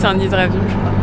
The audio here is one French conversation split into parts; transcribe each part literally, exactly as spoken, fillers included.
C'est un hydravion, je crois.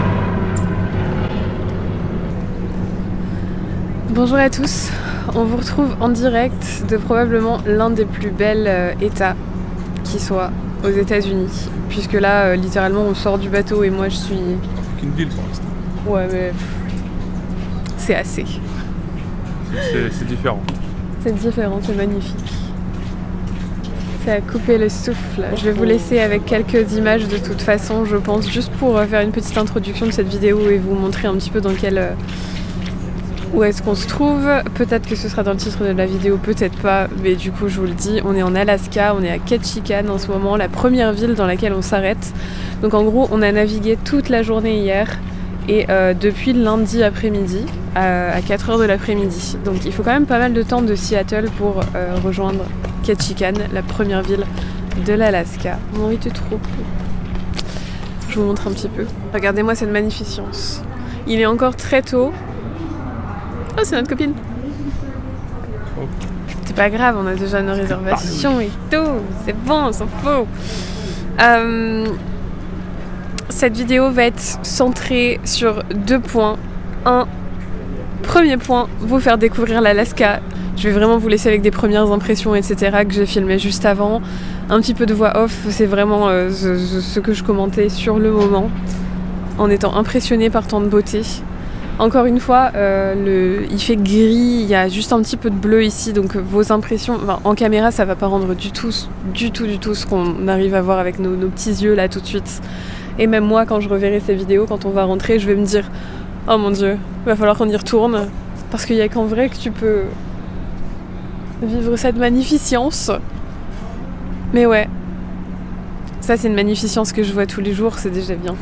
Bonjour à tous, on vous retrouve en direct de probablement l'un des plus bels euh, états qui soit aux États-Unis. Puisque là, euh, littéralement, on sort du bateau et moi je suis. Une ville pour l'instant. Ouais, mais. C'est assez. C'est différent. C'est différent, c'est magnifique. C'est à couper le souffle. Je vais vous laisser avec quelques images de toute façon, je pense, juste pour faire une petite introduction de cette vidéo et vous montrer un petit peu dans quel... où est-ce qu'on se trouve. Peut-être que ce sera dans le titre de la vidéo, peut-être pas, mais du coup je vous le dis, on est en Alaska, on est à Ketchikan en ce moment, la première ville dans laquelle on s'arrête. Donc en gros, on a navigué toute la journée hier et euh, depuis lundi après-midi à quatre heures de l'après-midi. Donc il faut quand même pas mal de temps de Seattle pour euh, rejoindre Ketchikan, la première ville de l'Alaska. Mon il était trop beau. Je vous montre un petit peu. Regardez-moi cette magnificence. Il est encore très tôt. Oh, c'est notre copine. Oh. C'est pas grave, on a déjà nos réservations et tout. C'est bon, on s'en fout. Euh, cette vidéo va être centrée sur deux points. Un, premier point, vous faire découvrir l'Alaska. Je vais vraiment vous laisser avec des premières impressions, et cetera que j'ai filmé juste avant. Un petit peu de voix off, c'est vraiment euh, ce, ce que je commentais sur le moment, en étant impressionnée par tant de beauté. Encore une fois, euh, le, il fait gris, il y a juste un petit peu de bleu ici, donc vos impressions, enfin, en caméra ça va pas rendre du tout, du tout, du tout ce qu'on arrive à voir avec nos, nos petits yeux là tout de suite. Et même moi, quand je reverrai ces vidéos, quand on va rentrer, je vais me dire « Oh mon Dieu, il va falloir qu'on y retourne », parce qu'il y a qu'en vrai que tu peux vivre cette magnificence. Mais ouais, ça c'est une magnificence que je vois tous les jours, c'est déjà bien.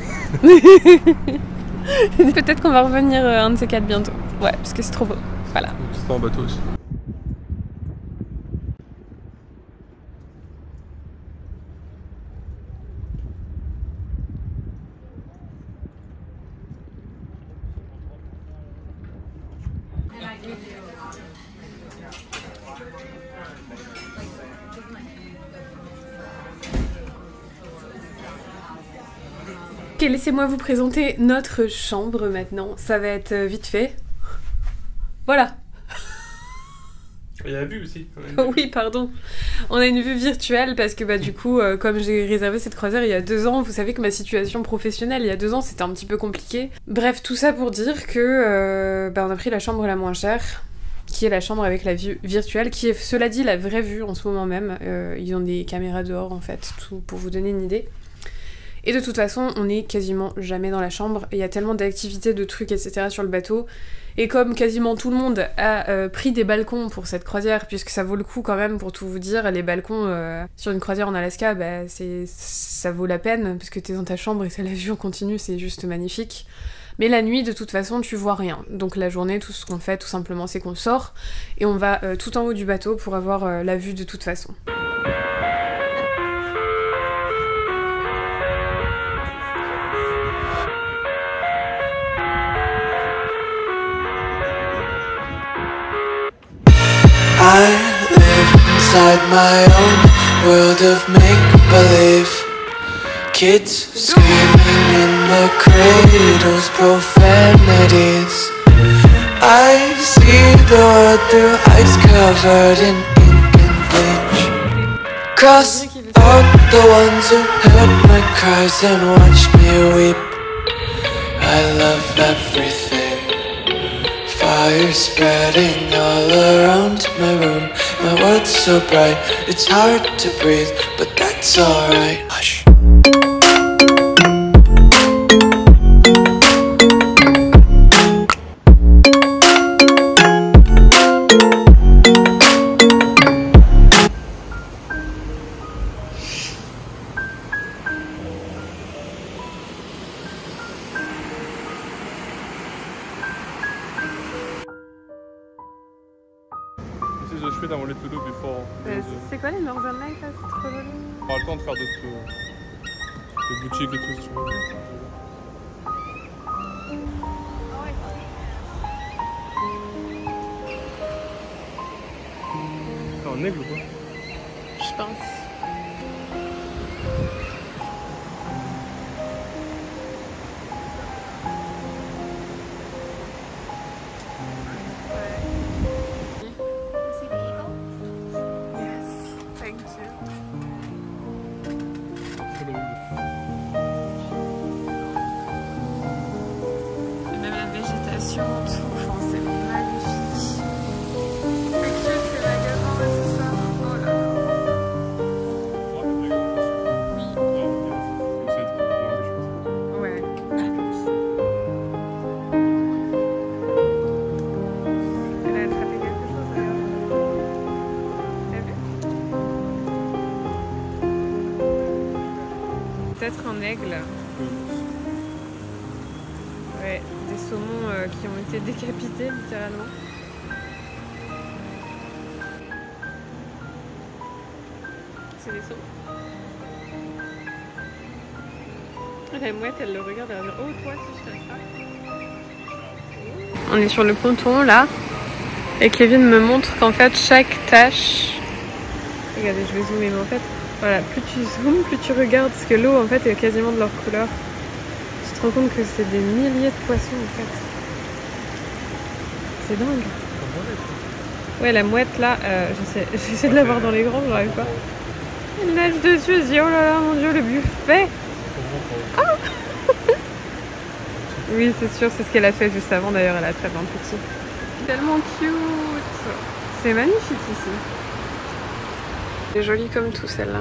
Peut-être qu'on va revenir un de ces quatre bientôt. Ouais, parce que c'est trop beau. Voilà. C'est pas en bateau aussi. Ok, laissez-moi vous présenter notre chambre maintenant. Ça va être vite fait. Voilà. Il y a la vue aussi. Oh oui, pardon. On a une vue virtuelle parce que bah du coup, euh, comme j'ai réservé cette croisière il y a deux ans, vous savez que ma situation professionnelle il y a deux ans c'était un petit peu compliqué. Bref, tout ça pour dire que euh, bah, on a pris la chambre la moins chère, qui est la chambre avec la vue virtuelle, qui est cela dit la vraie vue en ce moment même. Euh, ils ont des caméras dehors en fait, tout pour vous donner une idée. Et de toute façon, on est quasiment jamais dans la chambre. Il y a tellement d'activités, de trucs, et cetera sur le bateau. Et comme quasiment tout le monde a euh, pris des balcons pour cette croisière, puisque ça vaut le coup quand même, pour tout vous dire, les balcons euh, sur une croisière en Alaska, bah, c'est, ça vaut la peine, parce que t'es dans ta chambre et t'as la vue en continu, c'est juste magnifique. Mais la nuit, de toute façon, tu vois rien. Donc la journée, tout ce qu'on fait, tout simplement, c'est qu'on sort, et on va euh, tout en haut du bateau pour avoir euh, la vue de toute façon. I live inside my own world of make-believe. Kids screaming in the cradles, profanities. I see the world through ice covered in ink and bleach. Cross out the ones who heard my cries and watched me weep. I love everything. Fire spreading all around my room. My world's so bright, it's hard to breathe, but that's alright. Hush. The shred I wanted to do before. C'est quoi les Northern Lights là? C'est trop joli. On aura le temps de faire d'autres euh, de boutiques et tout si tu veux. C'est un aigle ou quoi? Je pense. peut-être un aigle. Ouais, des saumons euh, qui ont été décapités littéralement. C'est des saumons. La mouette, elle le regarde, elle va dire, oh toi si je t'attrape. On est sur le ponton là, et Kevin me montre qu'en fait chaque tache, regardez je vais zoomer mais en fait, voilà, plus tu zoomes, plus tu regardes, parce que l'eau en fait est quasiment de leur couleur. Tu te rends compte que c'est des milliers de poissons en fait. C'est dingue. Ouais la mouette là, euh, j'essaie, j'essaie de la voir dans les grands, j'arrive pas. Elle nage dessus, je dis oh là là mon dieu le buffet. Ah oui, c'est sûr, c'est ce qu'elle a fait juste avant. D'ailleurs, elle a attrapé un petit. Tellement cute. C'est magnifique ici. C'est joli comme tout, celle-là.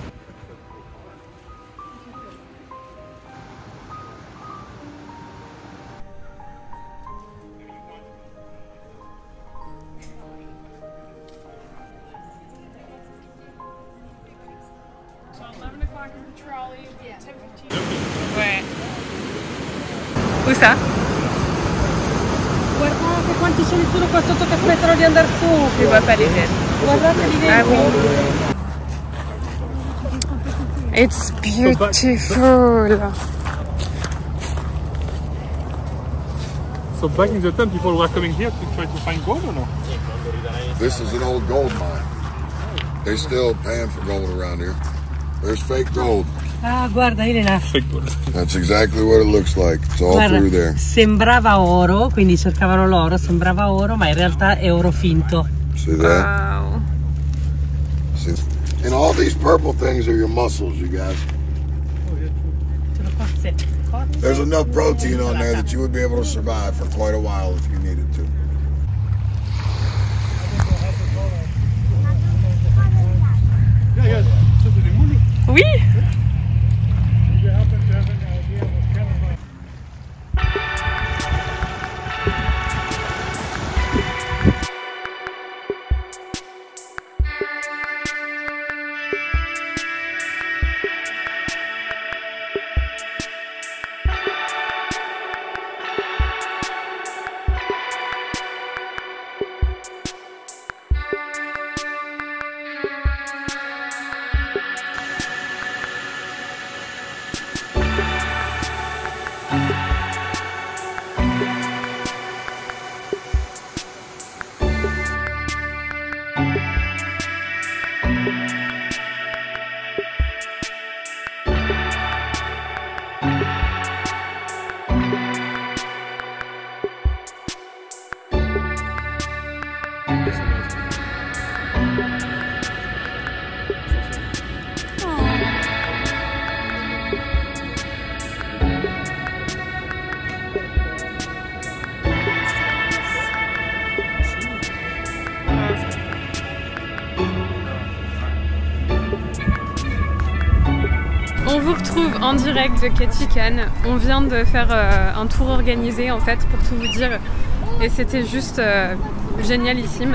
Ouais. Où ça? Guardate quanti ce ne sono qua sotto che aspettano di andare su. Je vois pas les têtes. Guardateli dentro. Ah oui. It's beautiful. So back in the time, people were coming here to try to find gold or no? This is an old gold mine. They still pan for gold around here. There's fake gold. Ah, guarda Elena. Fake gold. That's exactly what it looks like. It's all Guarda, through there. sembrava oro, quindi cercavano l'oro, sembrava oro, ma in realtà è oro finto. See that? Wow. See? And all these purple things are your muscles, you guys. Sono cozze. Cozze. There's enough protein on there that you would be able to survive for quite a while if you needed to. Oui. On vous retrouve en direct de Ketchikan. On vient de faire euh, un tour organisé en fait pour tout vous dire et c'était juste euh, génialissime.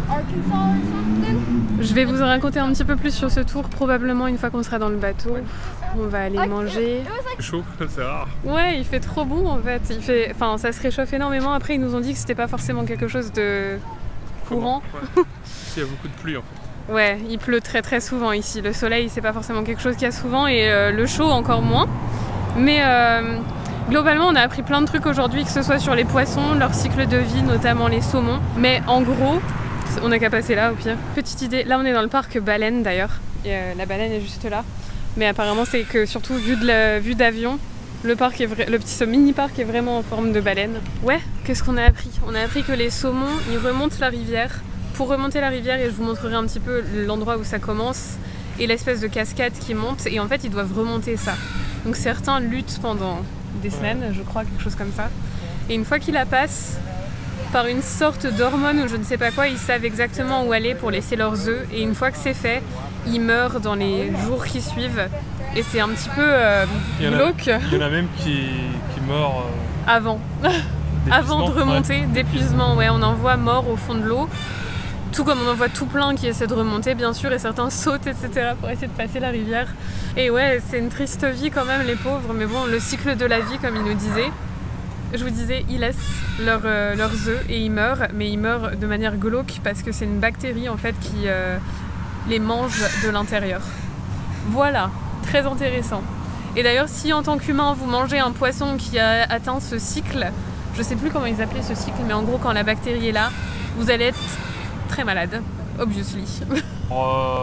Je vais vous en raconter un petit peu plus sur ce tour probablement une fois qu'on sera dans le bateau. On va aller manger. C'est chaud, c'est rare. Ouais, il fait trop bon en fait. Il fait, enfin, ça se réchauffe énormément. Après, ils nous ont dit que c'était pas forcément quelque chose de courant. Ouais. Il y a beaucoup de pluie en fait. Ouais, il pleut très très souvent ici. Le soleil, c'est pas forcément quelque chose qu'il y a souvent et euh, le chaud encore moins. Mais euh, globalement, on a appris plein de trucs aujourd'hui, que ce soit sur les poissons, leur cycle de vie, notamment les saumons. Mais en gros, on n'a qu'à passer là au pire. Petite idée, là on est dans le parc baleine d'ailleurs. Et euh, la baleine est juste là. Mais apparemment, c'est que surtout vu de la, vue d'avion, le parc est vrai, le petit ce mini parc est vraiment en forme de baleine. Ouais, qu'est-ce qu'on a appris? On a appris que les saumons, ils remontent la rivière. Pour remonter la rivière, et je vous montrerai un petit peu l'endroit où ça commence et l'espèce de cascade qui monte, et en fait ils doivent remonter ça. Donc certains luttent pendant des semaines, je crois, quelque chose comme ça. Et une fois qu'ils la passent, par une sorte d'hormone ou je ne sais pas quoi, ils savent exactement où aller pour laisser leurs œufs, et une fois que c'est fait, ils meurent dans les jours qui suivent. Et c'est un petit peu euh, glauque. Il y en a même qui, qui meurent euh, avant. Avant de remonter, ouais. D'épuisement, ouais, on en voit morts au fond de l'eau. Tout comme on en voit tout plein qui essaient de remonter bien sûr et certains sautent et cetera pour essayer de passer la rivière. Et ouais, c'est une triste vie quand même les pauvres, mais bon, le cycle de la vie comme ils nous disaient. Je vous disais, ils laissent leur, euh, leurs œufs et ils meurent, mais ils meurent de manière glauque parce que c'est une bactérie en fait qui euh, les mange de l'intérieur. Voilà, très intéressant. Et d'ailleurs, si en tant qu'humain vous mangez un poisson qui a atteint ce cycle, je sais plus comment ils appelaient ce cycle, mais en gros quand la bactérie est là, vous allez être très malade, obviously. Euh,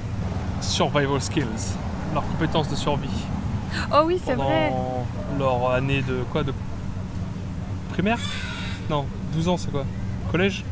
survival skills, leurs compétences de survie. Oh oui, c'est vrai. Pendant leur année de quoi, de primaire? Non, douze ans, c'est quoi? Collège?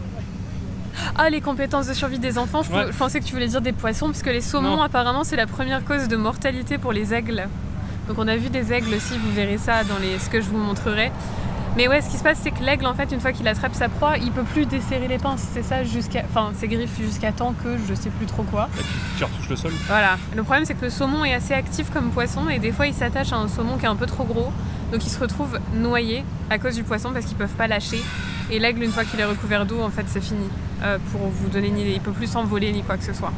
Ah, les compétences de survie des enfants, je, ouais. je pensais que tu voulais dire des poissons, parce que les saumons, non. apparemment, c'est la première cause de mortalité pour les aigles. Donc on a vu des aigles aussi, vous verrez ça dans les... ce que je vous montrerai. Mais ouais, ce qui se passe, c'est que l'aigle, en fait, une fois qu'il attrape sa proie, il peut plus desserrer les pinces, c'est ça, jusqu'à... Enfin, ses griffes jusqu'à temps que je sais plus trop quoi. Et puis tu retouches le sol. Voilà. Le problème, c'est que le saumon est assez actif comme poisson, et des fois, il s'attache à un saumon qui est un peu trop gros. Donc il se retrouve noyé à cause du poisson parce qu'ils peuvent pas lâcher. Et l'aigle, une fois qu'il est recouvert d'eau, en fait, c'est fini. Euh, pour vous donner une idée, il peut plus s'envoler ni quoi que ce soit.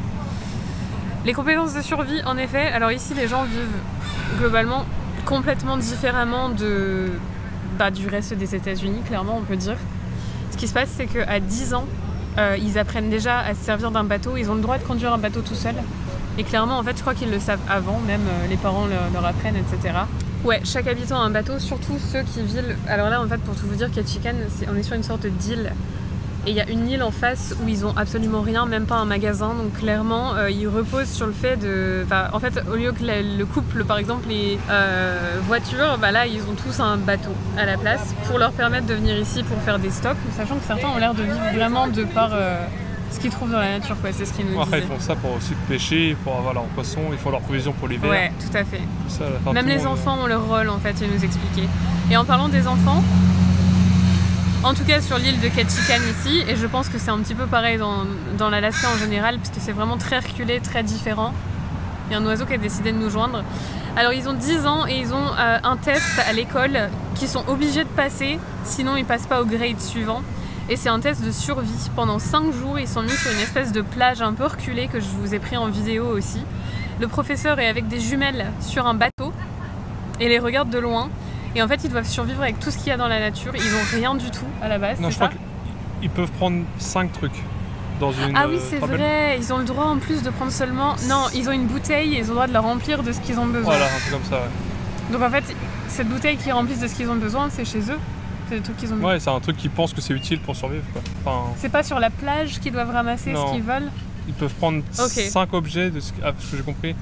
Les compétences de survie, en effet, alors ici, les gens vivent globalement complètement différemment de... Bah, du reste des États-Unis, clairement, on peut dire. Ce qui se passe, c'est qu'à dix ans, euh, ils apprennent déjà à se servir d'un bateau. Ils ont le droit de conduire un bateau tout seul. Et clairement, en fait, je crois qu'ils le savent avant, même euh, les parents leur, leur apprennent, et cetera. Ouais, chaque habitant a un bateau, surtout ceux qui vivent... Alors là, en fait, pour tout vous dire, Ketchikan, on est sur une sorte d'île. Et il y a une île en face où ils ont absolument rien, même pas un magasin. Donc clairement, euh, ils reposent sur le fait de... Enfin, en fait, au lieu que la, le couple, par exemple, les euh, voitures, bah là, ils ont tous un bateau à la place pour leur permettre de venir ici pour faire des stocks, sachant que certains ont l'air de vivre vraiment de par euh, ce qu'ils trouvent dans la nature, quoi. C'est ce qu'ils nous Après, disaient. ils font ça pour aussi pêcher, pour avoir leurs poissons, ils font leurs provisions pour l'hiver. Ouais, tout à fait. Ça, fin, même les enfants ont leur rôle, en fait, ils nous expliquaient. Et en parlant des enfants... En tout cas sur l'île de Ketchikan ici, et je pense que c'est un petit peu pareil dans, dans l'Alaska en général, puisque c'est vraiment très reculé, très différent. Il y a un oiseau qui a décidé de nous joindre. Alors ils ont dix ans et ils ont euh, un test à l'école qu'ils sont obligés de passer, sinon ils passent pas au grade suivant. Et c'est un test de survie. Pendant cinq jours, ils sont mis sur une espèce de plage un peu reculée que je vous ai pris en vidéo aussi. Le professeur est avec des jumelles sur un bateau et les regarde de loin. Et en fait, ils doivent survivre avec tout ce qu'il y a dans la nature. Ils n'ont rien du tout à la base. Non, je ça crois qu'ils peuvent prendre cinq trucs dans une. Ah oui, c'est euh, vrai. Ils ont le droit en plus de prendre seulement. Non, ils ont une bouteille et ils ont le droit de la remplir de ce qu'ils ont besoin. Voilà, un truc comme ça. Ouais. Donc en fait, cette bouteille qu'ils remplissent de ce qu'ils ont besoin, c'est chez eux. C'est des trucs qu'ils ont besoin. Ouais, c'est un truc qu'ils pensent que c'est utile pour survivre, quoi. Enfin, c'est pas sur la plage qu'ils doivent ramasser non. ce qu'ils veulent. Ils peuvent prendre okay. cinq objets, de ce, ah, ce que j'ai compris,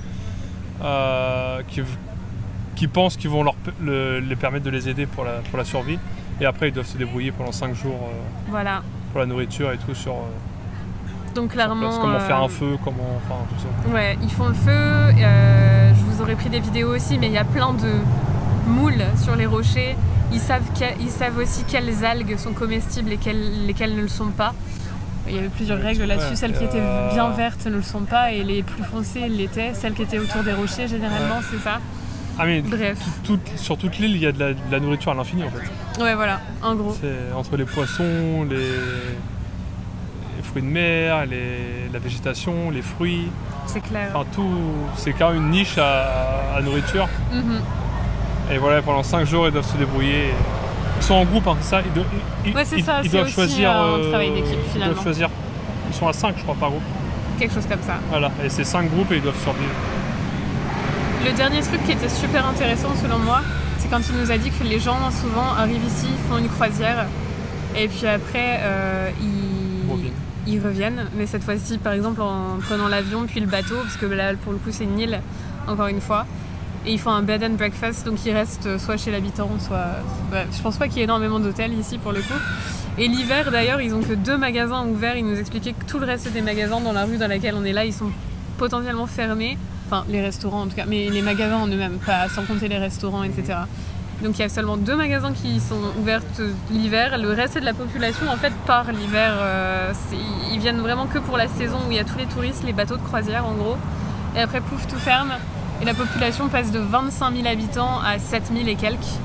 euh, qui. qui pensent qu'ils vont leur, le, les permettre de les aider pour la, pour la survie. Et après, ils doivent se débrouiller pendant cinq jours euh, voilà. pour la nourriture et tout sur... Euh, Donc clairement... Sur comment euh... faire un feu, comment... Enfin, tout ça. Ouais, ils font le feu. Euh, je vous aurais pris des vidéos aussi, mais il y a plein de moules sur les rochers. Ils savent, ils savent aussi quelles algues sont comestibles et quelles, lesquelles ne le sont pas. Il y avait plusieurs règles là-dessus. Ouais, Celles qui euh... étaient bien vertes ne le sont pas et les plus foncées l'étaient. Celles qui étaient autour des rochers, généralement, ouais. c'est ça. Ah mais Bref. Tout, tout, sur toute l'île, il y a de la, de la nourriture à l'infini en fait. Ouais, voilà, en gros. C'est entre les poissons, les, les fruits de mer, les, la végétation, les fruits. C'est clair. Enfin tout, c'est quand même une niche à, à nourriture. Mm-hmm. Et voilà, pendant cinq jours, ils doivent se débrouiller. Ils sont en groupe, hein, c'est ça. Ils, do, ils, ouais, c'est ils, ça. Ils c'est doivent aussi choisir. un travail d'équipe finalement. Ils doivent choisir. Ils sont à cinq, je crois, par groupe. Quelque chose comme ça. Voilà, et c'est cinq groupes et ils doivent survivre. Le dernier truc qui était super intéressant selon moi, c'est quand il nous a dit que les gens souvent arrivent ici, font une croisière et puis après euh, ils... Reviennent. ils reviennent. Mais cette fois-ci, par exemple, en prenant l'avion puis le bateau, parce que là pour le coup c'est une île, encore une fois. Et ils font un bed and breakfast, donc ils restent soit chez l'habitant, soit... Bref, je pense pas qu'il y ait énormément d'hôtels ici pour le coup. Et l'hiver d'ailleurs, ils ont que deux magasins ouverts. Ils nous expliquaient que tout le reste des magasins dans la rue dans laquelle on est là, ils sont potentiellement fermés. Enfin, les restaurants en tout cas, mais les magasins en eux-mêmes, pas sans compter les restaurants, et cetera. Donc il y a seulement deux magasins qui sont ouverts l'hiver. Le reste de la population, en fait, part l'hiver. Euh, ils viennent vraiment que pour la saison où il y a tous les touristes, les bateaux de croisière en gros. Et après, pouf, tout ferme. Et la population passe de vingt-cinq mille habitants à sept mille et quelques.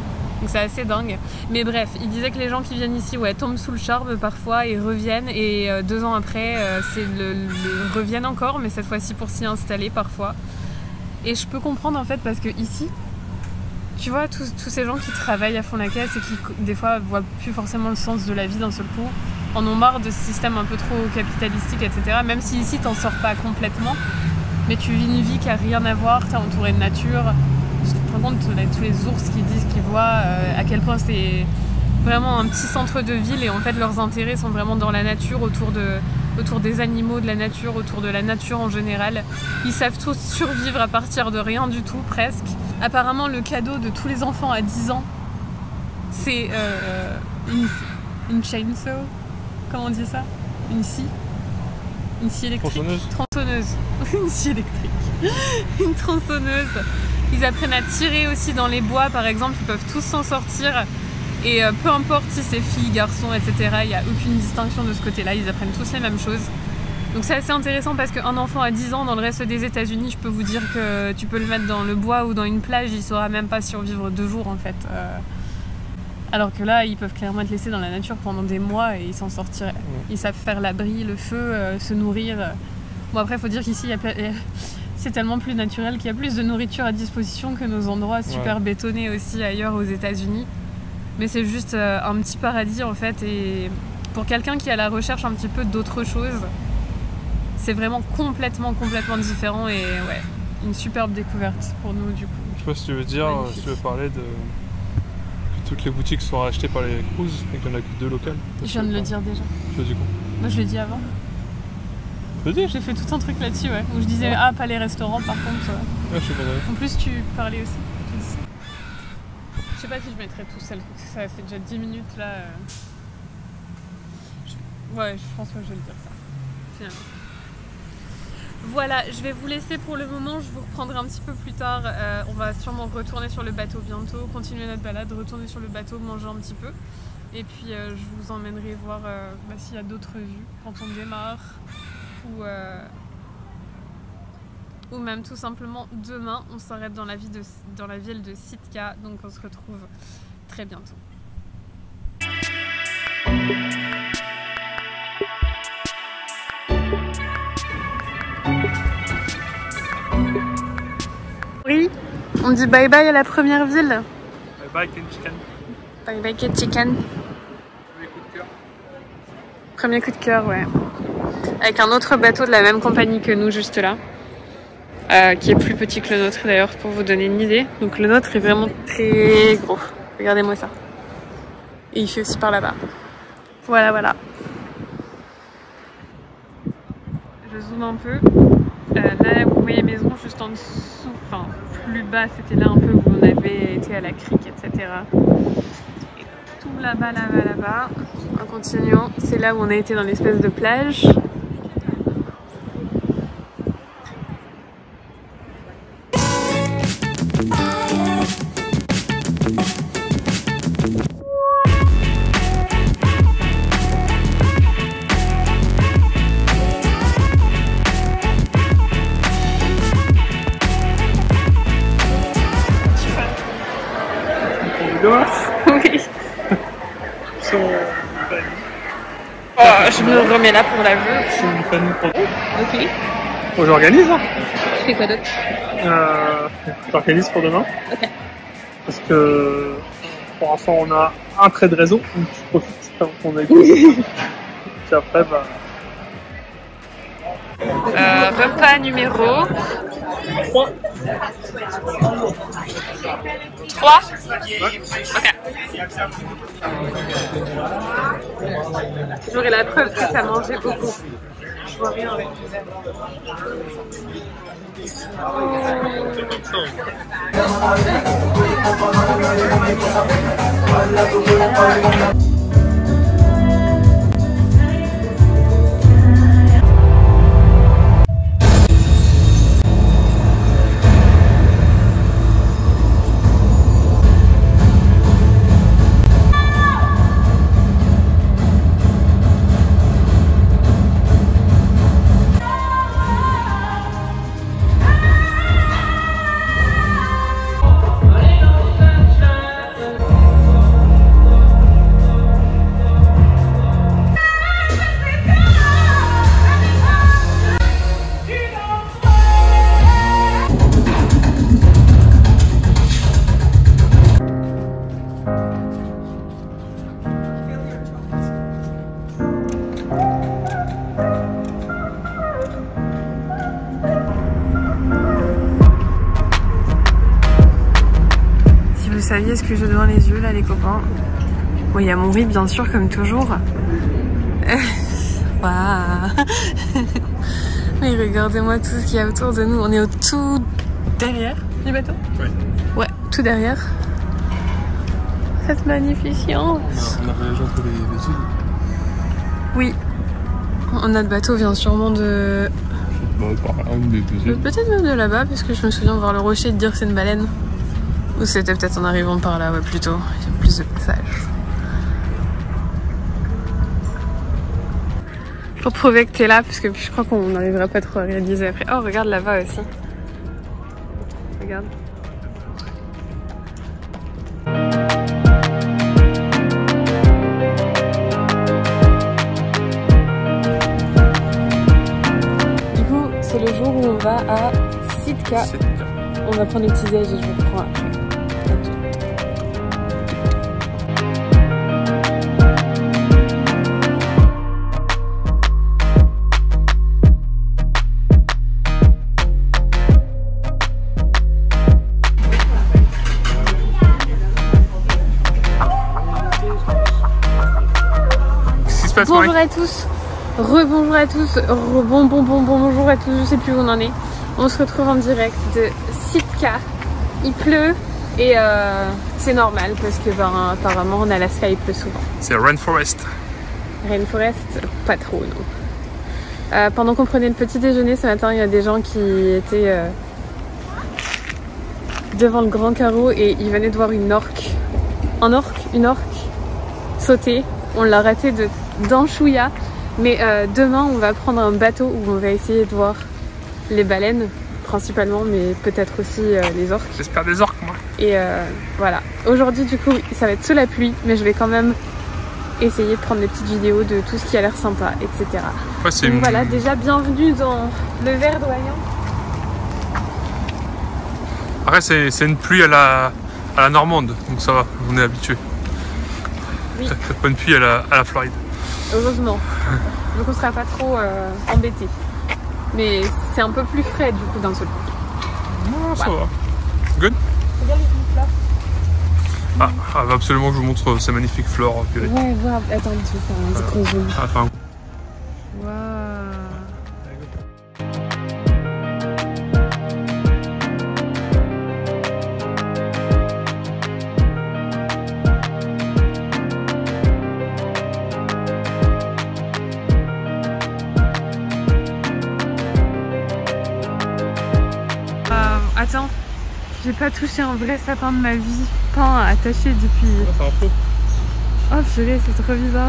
Donc c'est assez dingue. Mais bref, il disait que les gens qui viennent ici ouais, tombent sous le charme parfois et reviennent. Et euh, deux ans après, euh, c'est le, le, reviennent encore, mais cette fois-ci pour s'y installer parfois. Et je peux comprendre en fait parce que ici, tu vois, tous, tous ces gens qui travaillent à fond la caisse et qui des fois voient plus forcément le sens de la vie d'un seul coup, en ont marre de ce système un peu trop capitalistique, et cetera. Même si ici t'en sors pas complètement, mais tu vis une vie qui a rien à voir, t'es entouré de nature. Tu te rends compte de tous les ours qui disent qu'ils voient euh, à quel point c'est vraiment un petit centre de ville et en fait leurs intérêts sont vraiment dans la nature, autour, de, autour des animaux, de la nature, autour de la nature en général. Ils savent tous survivre à partir de rien du tout presque. Apparemment le cadeau de tous les enfants à dix ans c'est euh, une, une chainsaw, comment on dit ça? Une scie Une scie électrique. Tronçonneuse. Tronçonneuse. Une scie électrique. Une tronçonneuse. Ils apprennent à tirer aussi dans les bois, par exemple, ils peuvent tous s'en sortir. Et euh, peu importe si c'est filles, garçons, et cetera, il n'y a aucune distinction de ce côté-là, ils apprennent tous les mêmes choses. Donc c'est assez intéressant parce qu'un enfant à dix ans dans le reste des États-Unis, je peux vous dire que tu peux le mettre dans le bois ou dans une plage, il ne saura même pas survivre deux jours en fait. Euh... Alors que là, ils peuvent clairement être laissés dans la nature pendant des mois et ils s'en sortiraient. Ils savent faire l'abri, le feu, euh, se nourrir. Bon après, il faut dire qu'ici, il y a... c'est tellement plus naturel qu'il y a plus de nourriture à disposition que nos endroits super ouais. bétonnés aussi ailleurs aux États-Unis. Mais c'est juste euh, un petit paradis en fait. Et pour quelqu'un qui est à la recherche un petit peu d'autre chose, c'est vraiment complètement, complètement différent et ouais, une superbe découverte pour nous du coup. Je sais pas si tu veux dire, magnifique. Si tu veux parler de que toutes les boutiques sont rachetées par les cruises et qu'il n'y en a que deux locales. Je viens de le dire déjà. Tu l'as dit quoi? Moi je l'ai dit avant. Tu l'as dit? J'ai fait tout un truc là-dessus, ouais. Où je disais, ouais. ah, pas les restaurants par contre. Euh... Ouais, je suis pas d'accord. En plus, tu parlais aussi. Je sais pas si je mettrais tout seul, parce que ça fait déjà dix minutes là. Euh... Je... Ouais, je pense que je vais le dire ça. Finalement. Voilà, je vais vous laisser pour le moment, je vous reprendrai un petit peu plus tard. Euh, on va sûrement retourner sur le bateau bientôt, continuer notre balade, retourner sur le bateau, manger un petit peu. Et puis euh, je vous emmènerai voir euh, bah, s'il y a d'autres vues quand on démarre. Ou, euh, ou même tout simplement demain, on s'arrête dans la, vie de, dans la ville de Sitka. Donc on se retrouve très bientôt. Oui, on dit bye bye à la première ville. Bye bye Ketchikan. Bye bye Ketchikan. Premier coup de cœur. Premier coup de cœur, ouais. Avec un autre bateau de la même compagnie que nous, juste là. Euh, qui est plus petit que le nôtre d'ailleurs, pour vous donner une idée. Donc le nôtre est vraiment très gros. Regardez-moi ça. Et il fait aussi par là-bas. Voilà, voilà. Je zoome un peu. Euh, là, vous voyez maison juste en dessous, enfin plus bas, c'était là un peu où on avait été à la crique, et cetera. Et tout là-bas, là-bas, là-bas, en continuant, c'est là où on a été dans l'espèce de plage. Oui. Oh, je me remets là pour la vue. Ok. Bon, j'organise. Hein. Tu fais quoi d'autre? euh, J'organise pour demain. Ok. Parce que pour l'instant, on a un trait de réseau. Donc je profite avant qu'on ait. Puis après, bah. Euh, repas numéro trois. trois Ok. J'aurai la preuve que t'as mangé beaucoup. Je vois rien avec. Oh. saviez ce que j'ai devant les yeux là les copains. Bon, il y a mon riz bien sûr comme toujours. Waouh. Mais regardez-moi tout ce qu'il y a autour de nous. On est au tout derrière du bateau. Ouais. Ouais, tout derrière. Cette magnificence. On a voyagé entre les, les îles. Oui. Notre bateau vient sûrement de... Bah, par là, une des deux îles. Peut-être même de là-bas, parce que je me souviens voir le rocher et de dire que c'est une baleine. Ou c'était peut-être en arrivant par là, ouais, plutôt. Il y a plus de passages. Pour prouver que t'es là, parce que je crois qu'on n'arrivera pas trop à réaliser après. Oh, regarde là-bas aussi. Regarde. Du coup, c'est le jour où on va à Sitka. On va prendre le petit déj et je vous reprends après. Bonjour à tous, rebonjour à tous, rebon bon bon bonjour à tous, je sais plus où on en est. On se retrouve en direct de Sitka. Il pleut et euh, c'est normal parce que ben, apparemment en Alaska il pleut souvent. C'est Rainforest. Rainforest, pas trop non. Euh, pendant qu'on prenait le petit déjeuner ce matin, il y a des gens qui étaient euh, devant le grand carreau et ils venaient de voir une orque. Un orque, une orque sauter. On l'a raté de d'un chouïa, mais euh, demain on va prendre un bateau où on va essayer de voir les baleines principalement, mais peut-être aussi euh, les orques. J'espère des orques moi. Et euh, voilà, aujourd'hui du coup ça va être sous la pluie, mais je vais quand même essayer de prendre des petites vidéos de tout ce qui a l'air sympa, et cetera. Ouais, c'est Donc une... voilà, déjà bienvenue dans le verdoyant. Après c'est une pluie à la, à la normande, donc ça va, on est habitué. Oui. C'est pas une pluie à la, à la Floride. Heureusement. Donc on sera pas trop euh, embêtés. Mais c'est un peu plus frais du coup d'un seul coup. Oh, ça voilà. va. Good. Regarde les petites fleurs. Ah, elle va absolument que je vous montre ces magnifiques fleurs violettes. Ouais, voilà. Attends, je vais faire un petit zoom. Ah, enfin. Waouh. Attends, j'ai pas touché un vrai sapin de ma vie, peint attaché depuis. C'est un faux. Oh purée, c'est trop bizarre.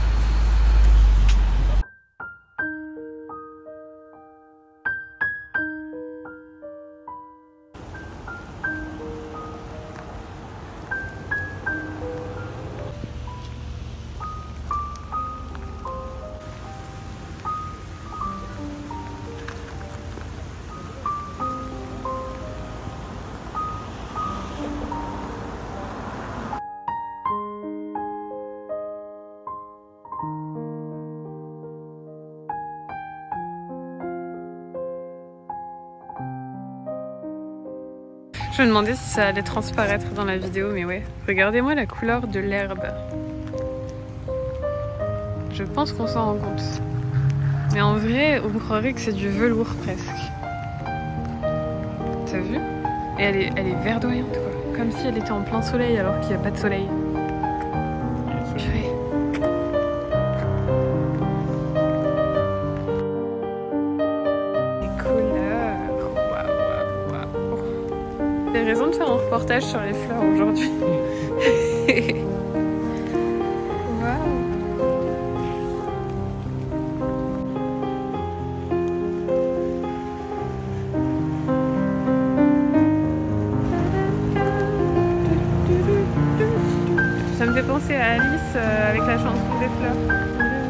Je me demandais si ça allait transparaître dans la vidéo, mais ouais. Regardez-moi la couleur de l'herbe. Je pense qu'on s'en rend compte. Mais en vrai, on croirait que c'est du velours presque. T'as vu? Et elle est, elle est verdoyante quoi. Comme si elle était en plein soleil alors qu'il n'y a pas de soleil. Purée. Raison de faire un reportage sur les fleurs aujourd'hui. Waouh. Ça me fait penser à Alice euh, avec la chanson des fleurs.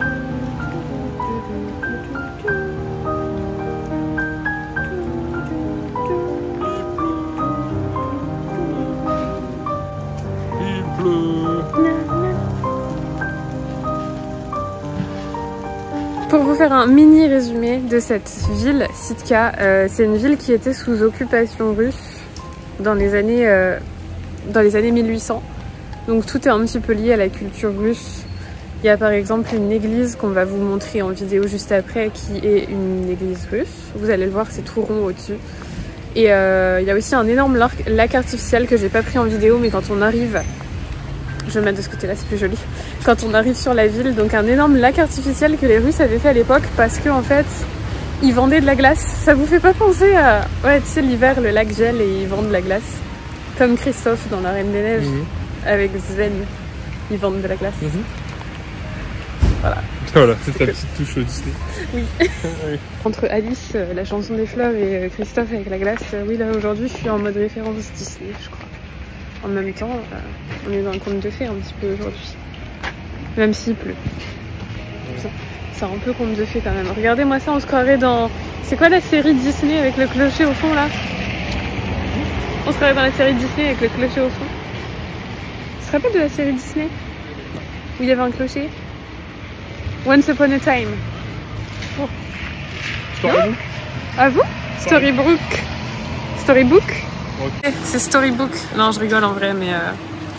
Pour vous faire un mini résumé de cette ville, Sitka, euh, c'est une ville qui était sous occupation russe dans les années euh, dans les années mille huit cents. Donc tout est un petit peu lié à la culture russe. Il y a par exemple une église qu'on va vous montrer en vidéo juste après qui est une église russe. Vous allez le voir, c'est tout rond au-dessus. Et euh, il y a aussi un énorme lac artificiel que j'ai pas pris en vidéo, mais quand on arrive, je vais me mettre de ce côté-là, c'est plus joli. Quand on arrive sur la ville, donc un énorme lac artificiel que les Russes avaient fait à l'époque parce que en fait, ils vendaient de la glace. Ça vous fait pas penser à, ouais, tu sais, l'hiver, le lac gèle et ils vendent de la glace, comme Christophe dans La Reine des Neiges mmh. avec Sven, ils vendent de la glace. Mmh. Voilà. Voilà, c'est ta petite touche au Disney. Oui. oui. Entre Alice, euh, la chanson des fleurs, et euh, Christophe avec la glace, euh, oui, là aujourd'hui, je suis en mode référence Disney, je crois. En même temps, euh, on est dans un conte de fées un petit peu aujourd'hui. Même s'il pleut. Ouais. C'est un peu conte de fées quand même. Regardez-moi ça, on se croirait dans... C'est quoi la série Disney avec le clocher au fond, là? On se croirait dans la série Disney avec le clocher au fond. Tu te rappelles de la série Disney? Où il y avait un clocher? Once Upon a Time. Oh. Storybook. À vous? Storybook. Storybook? Okay. C'est Storybook. Non, je rigole en vrai, mais... Euh...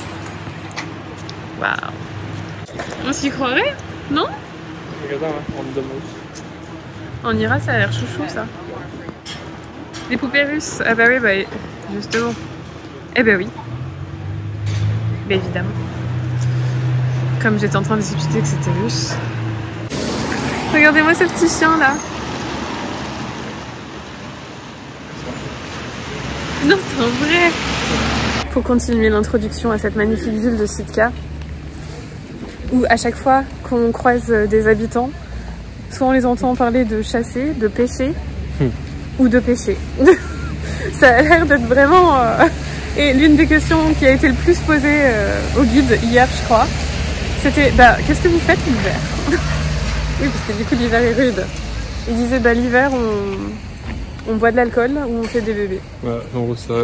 Waouh. On s'y croirait? Non? Regarde, hein, on, on ira, ça a l'air chouchou, ça. Des poupées russes. Ah bah oui, bah justement. Eh bah oui. Bah évidemment. Comme j'étais en train d'expliquer que c'était russe. Regardez-moi ce petit chien là. Non, c'est un vrai. Faut continuer l'introduction à cette magnifique ville de Sitka, où à chaque fois qu'on croise des habitants, soit on les entend parler de chasser, de pêcher, mmh. ou de pêcher. Ça a l'air d'être vraiment... Euh... Et l'une des questions qui a été le plus posée euh, au guide hier, je crois, c'était bah, qu'est-ce que vous faites l'hiver? Oui, parce que du coup l'hiver est rude. Il disait bah l'hiver on... on boit de l'alcool ou on fait des bébés. Ouais, en gros ça.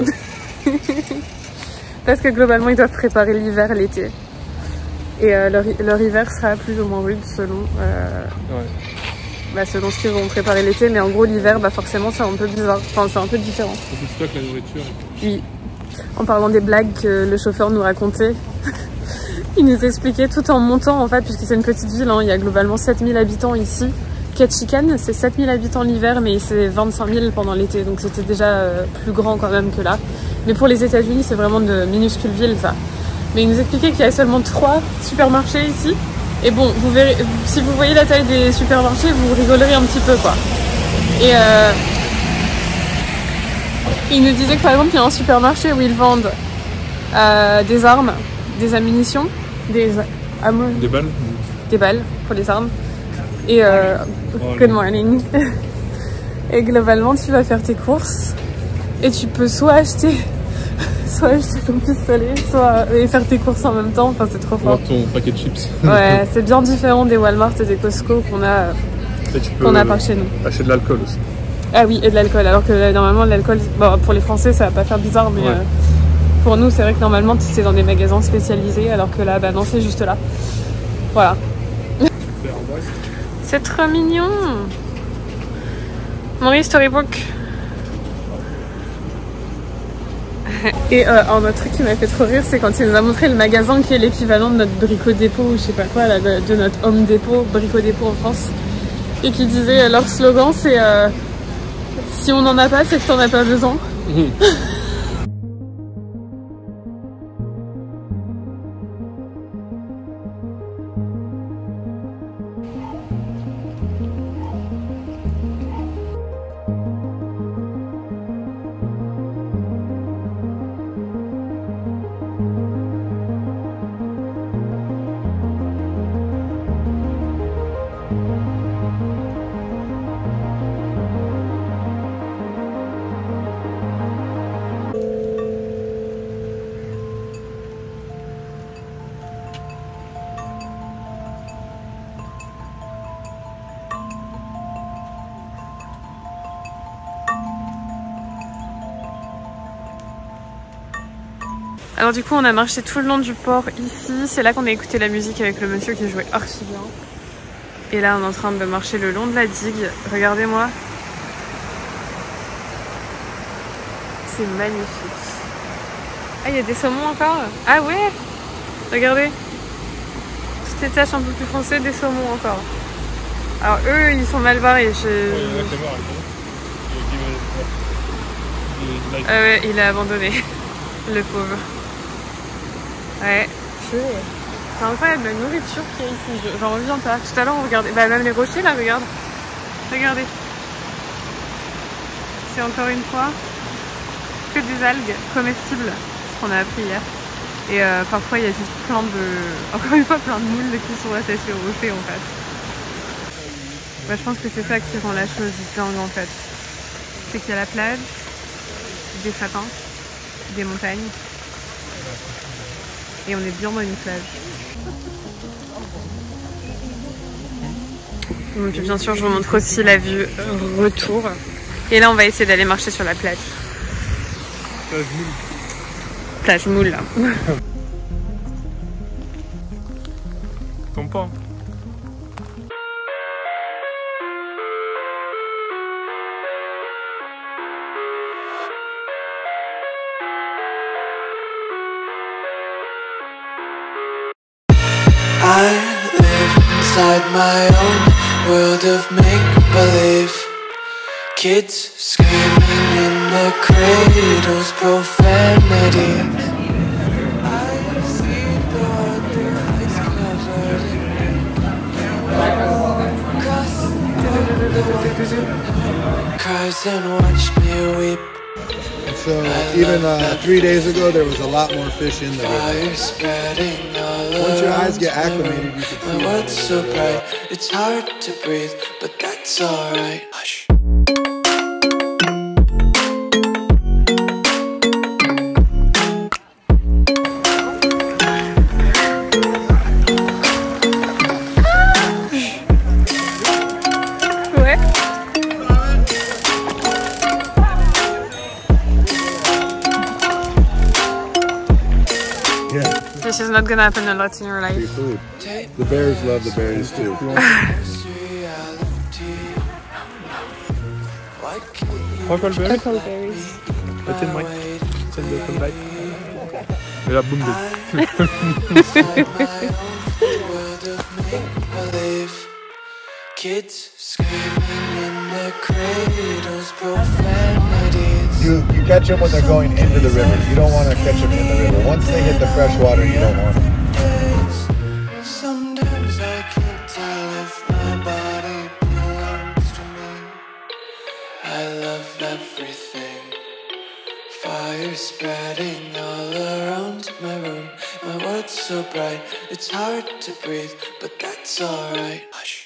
Parce que globalement ils doivent préparer l'hiver l'été. Et euh, leur, leur hiver sera plus ou moins rude selon, euh... ouais. bah, selon ce qu'ils vont préparer l'été. Mais en gros l'hiver, bah, forcément c'est un peu bizarre. Enfin c'est un peu différent. Beaucoup de stock la nourriture. Oui. En parlant des blagues que le chauffeur nous racontait. Il nous expliquait tout en montant en fait, puisque c'est une petite ville, hein, il y a globalement sept mille habitants ici. Ketchikan, c'est sept mille habitants l'hiver, mais c'est vingt-cinq mille pendant l'été, donc c'était déjà euh, plus grand quand même que là. Mais pour les États-Unis, c'est vraiment de minuscules villes ça. Mais il nous expliquait qu'il y a seulement trois supermarchés ici. Et bon, vous verrez, si vous voyez la taille des supermarchés, vous rigolerez un petit peu quoi. Et euh, il nous disait que par exemple, il y a un supermarché où ils vendent euh, des armes, des ammunitions. Des, ammo... des balles Des balles pour les armes. Et euh, oh, good morning. Et globalement, tu vas faire tes courses et tu peux soit acheter, soit acheter ton pistolet, soit et faire tes courses en même temps. Enfin, c'est trop fort. Ton paquet de chips. Ouais, c'est bien différent des Walmart et des Costco qu'on a, qu'on a par chez nous. Acheter de l'alcool aussi. Ah oui, et de l'alcool. Alors que normalement, l'alcool, bon, pour les Français, ça va pas faire bizarre, mais. Ouais. Euh, Pour nous, c'est vrai que normalement, c'est dans des magasins spécialisés, alors que là, bah non, c'est juste là. Voilà. C'est trop mignon. Maurice, Storybook. Et euh, un autre truc qui m'a fait trop rire, c'est quand il nous a montré le magasin qui est l'équivalent de notre Brico Dépôt, ou je sais pas quoi, là, de, de notre Home Dépôt, Brico Dépôt en France. Et qui disait, leur slogan, c'est euh, si on n'en a pas, c'est que t'en as pas besoin. Alors du coup on a marché tout le long du port ici, c'est là qu'on a écouté la musique avec le monsieur qui jouait archi bien. Et là on est en train de marcher le long de la digue, regardez-moi. C'est magnifique. Ah, il y a des saumons encore. Ah ouais. Regardez. Toutes ces taches un peu plus foncées, des saumons encore. Alors eux, ils sont mal barrés. Je... Ah ouais, il a abandonné. Le pauvre. Ouais. C'est incroyable la nourriture qu'il y a ici. J'en reviens pas. Tout à l'heure, on regardait. Bah, même les rochers là, regarde. Regardez. C'est encore une fois que des algues comestibles, ce qu'on a appris hier. Et euh, parfois, il y a juste plein de. Encore une fois, plein de moules qui sont attachés au rocher en fait. Bah, je pense que c'est ça qui rend la chose dingue en fait. C'est qu'il y a la plage, des sapins, des montagnes. Et on est bien dans une plage. Donc, bien sûr, je vous montre aussi la vue retour. Et là, on va essayer d'aller marcher sur la plage. Plage moule. Plage moule, là. Tombe pas. I live inside my own world of make-believe. Kids screaming in the cradles, profanity. I see the wonder is covered in cries and watch me weep. So even uh, three days ago, there was a lot more fish in the river. Once your eyes get acclimated, you can see my world's so bright, it's hard to breathe, but that's alright. Hush. This is not gonna happen a lot in your life. food. The bears love the berries too. Huckleberry. Huckleberries. Tiens, Mike. Tiens, de Huckleberry. Et la boum Kids screaming in their cradles, profanities. You, you catch them when they're going into the river. You don't want to catch them in the river. Once they hit the fresh water, you don't want them. Sometimes I can't tell if my body belongs to me. I love everything. Fire spreading all around my room. My world's so bright, it's hard to breathe, but that's alright. Hush.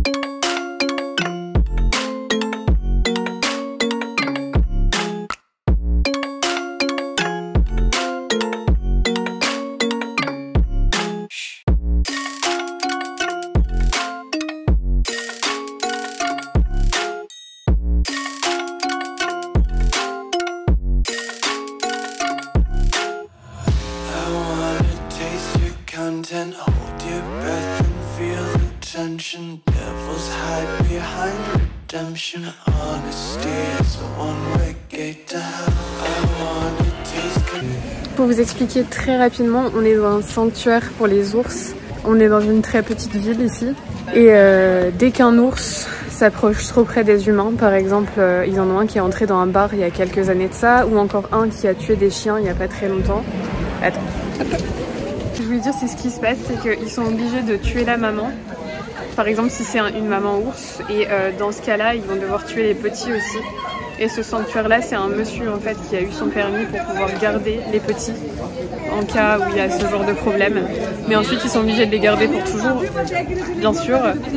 And hold your breath and feel the tension. Devils hide behind redemption. Honesty is a one-way gate to hell. I wanna taste. Pour vous expliquer très rapidement, on est dans un sanctuaire pour les ours. On est dans une très petite ville ici. Et euh, dès qu'un ours s'approche trop près des humains, par exemple, euh, il y en a un qui est entré dans un bar il y a quelques années de ça, ou encore un qui a tué des chiens il n'y a pas très longtemps. Attends. Je voulais dire, c'est ce qui se passe, c'est qu'ils sont obligés de tuer la maman. Par exemple, si c'est un, une maman ours, et euh, dans ce cas-là, ils vont devoir tuer les petits aussi. Et ce sanctuaire-là, c'est un monsieur en fait qui a eu son permis pour pouvoir garder les petits en cas où il y a ce genre de problème. Mais ensuite, ils sont obligés de les garder pour toujours, bien sûr.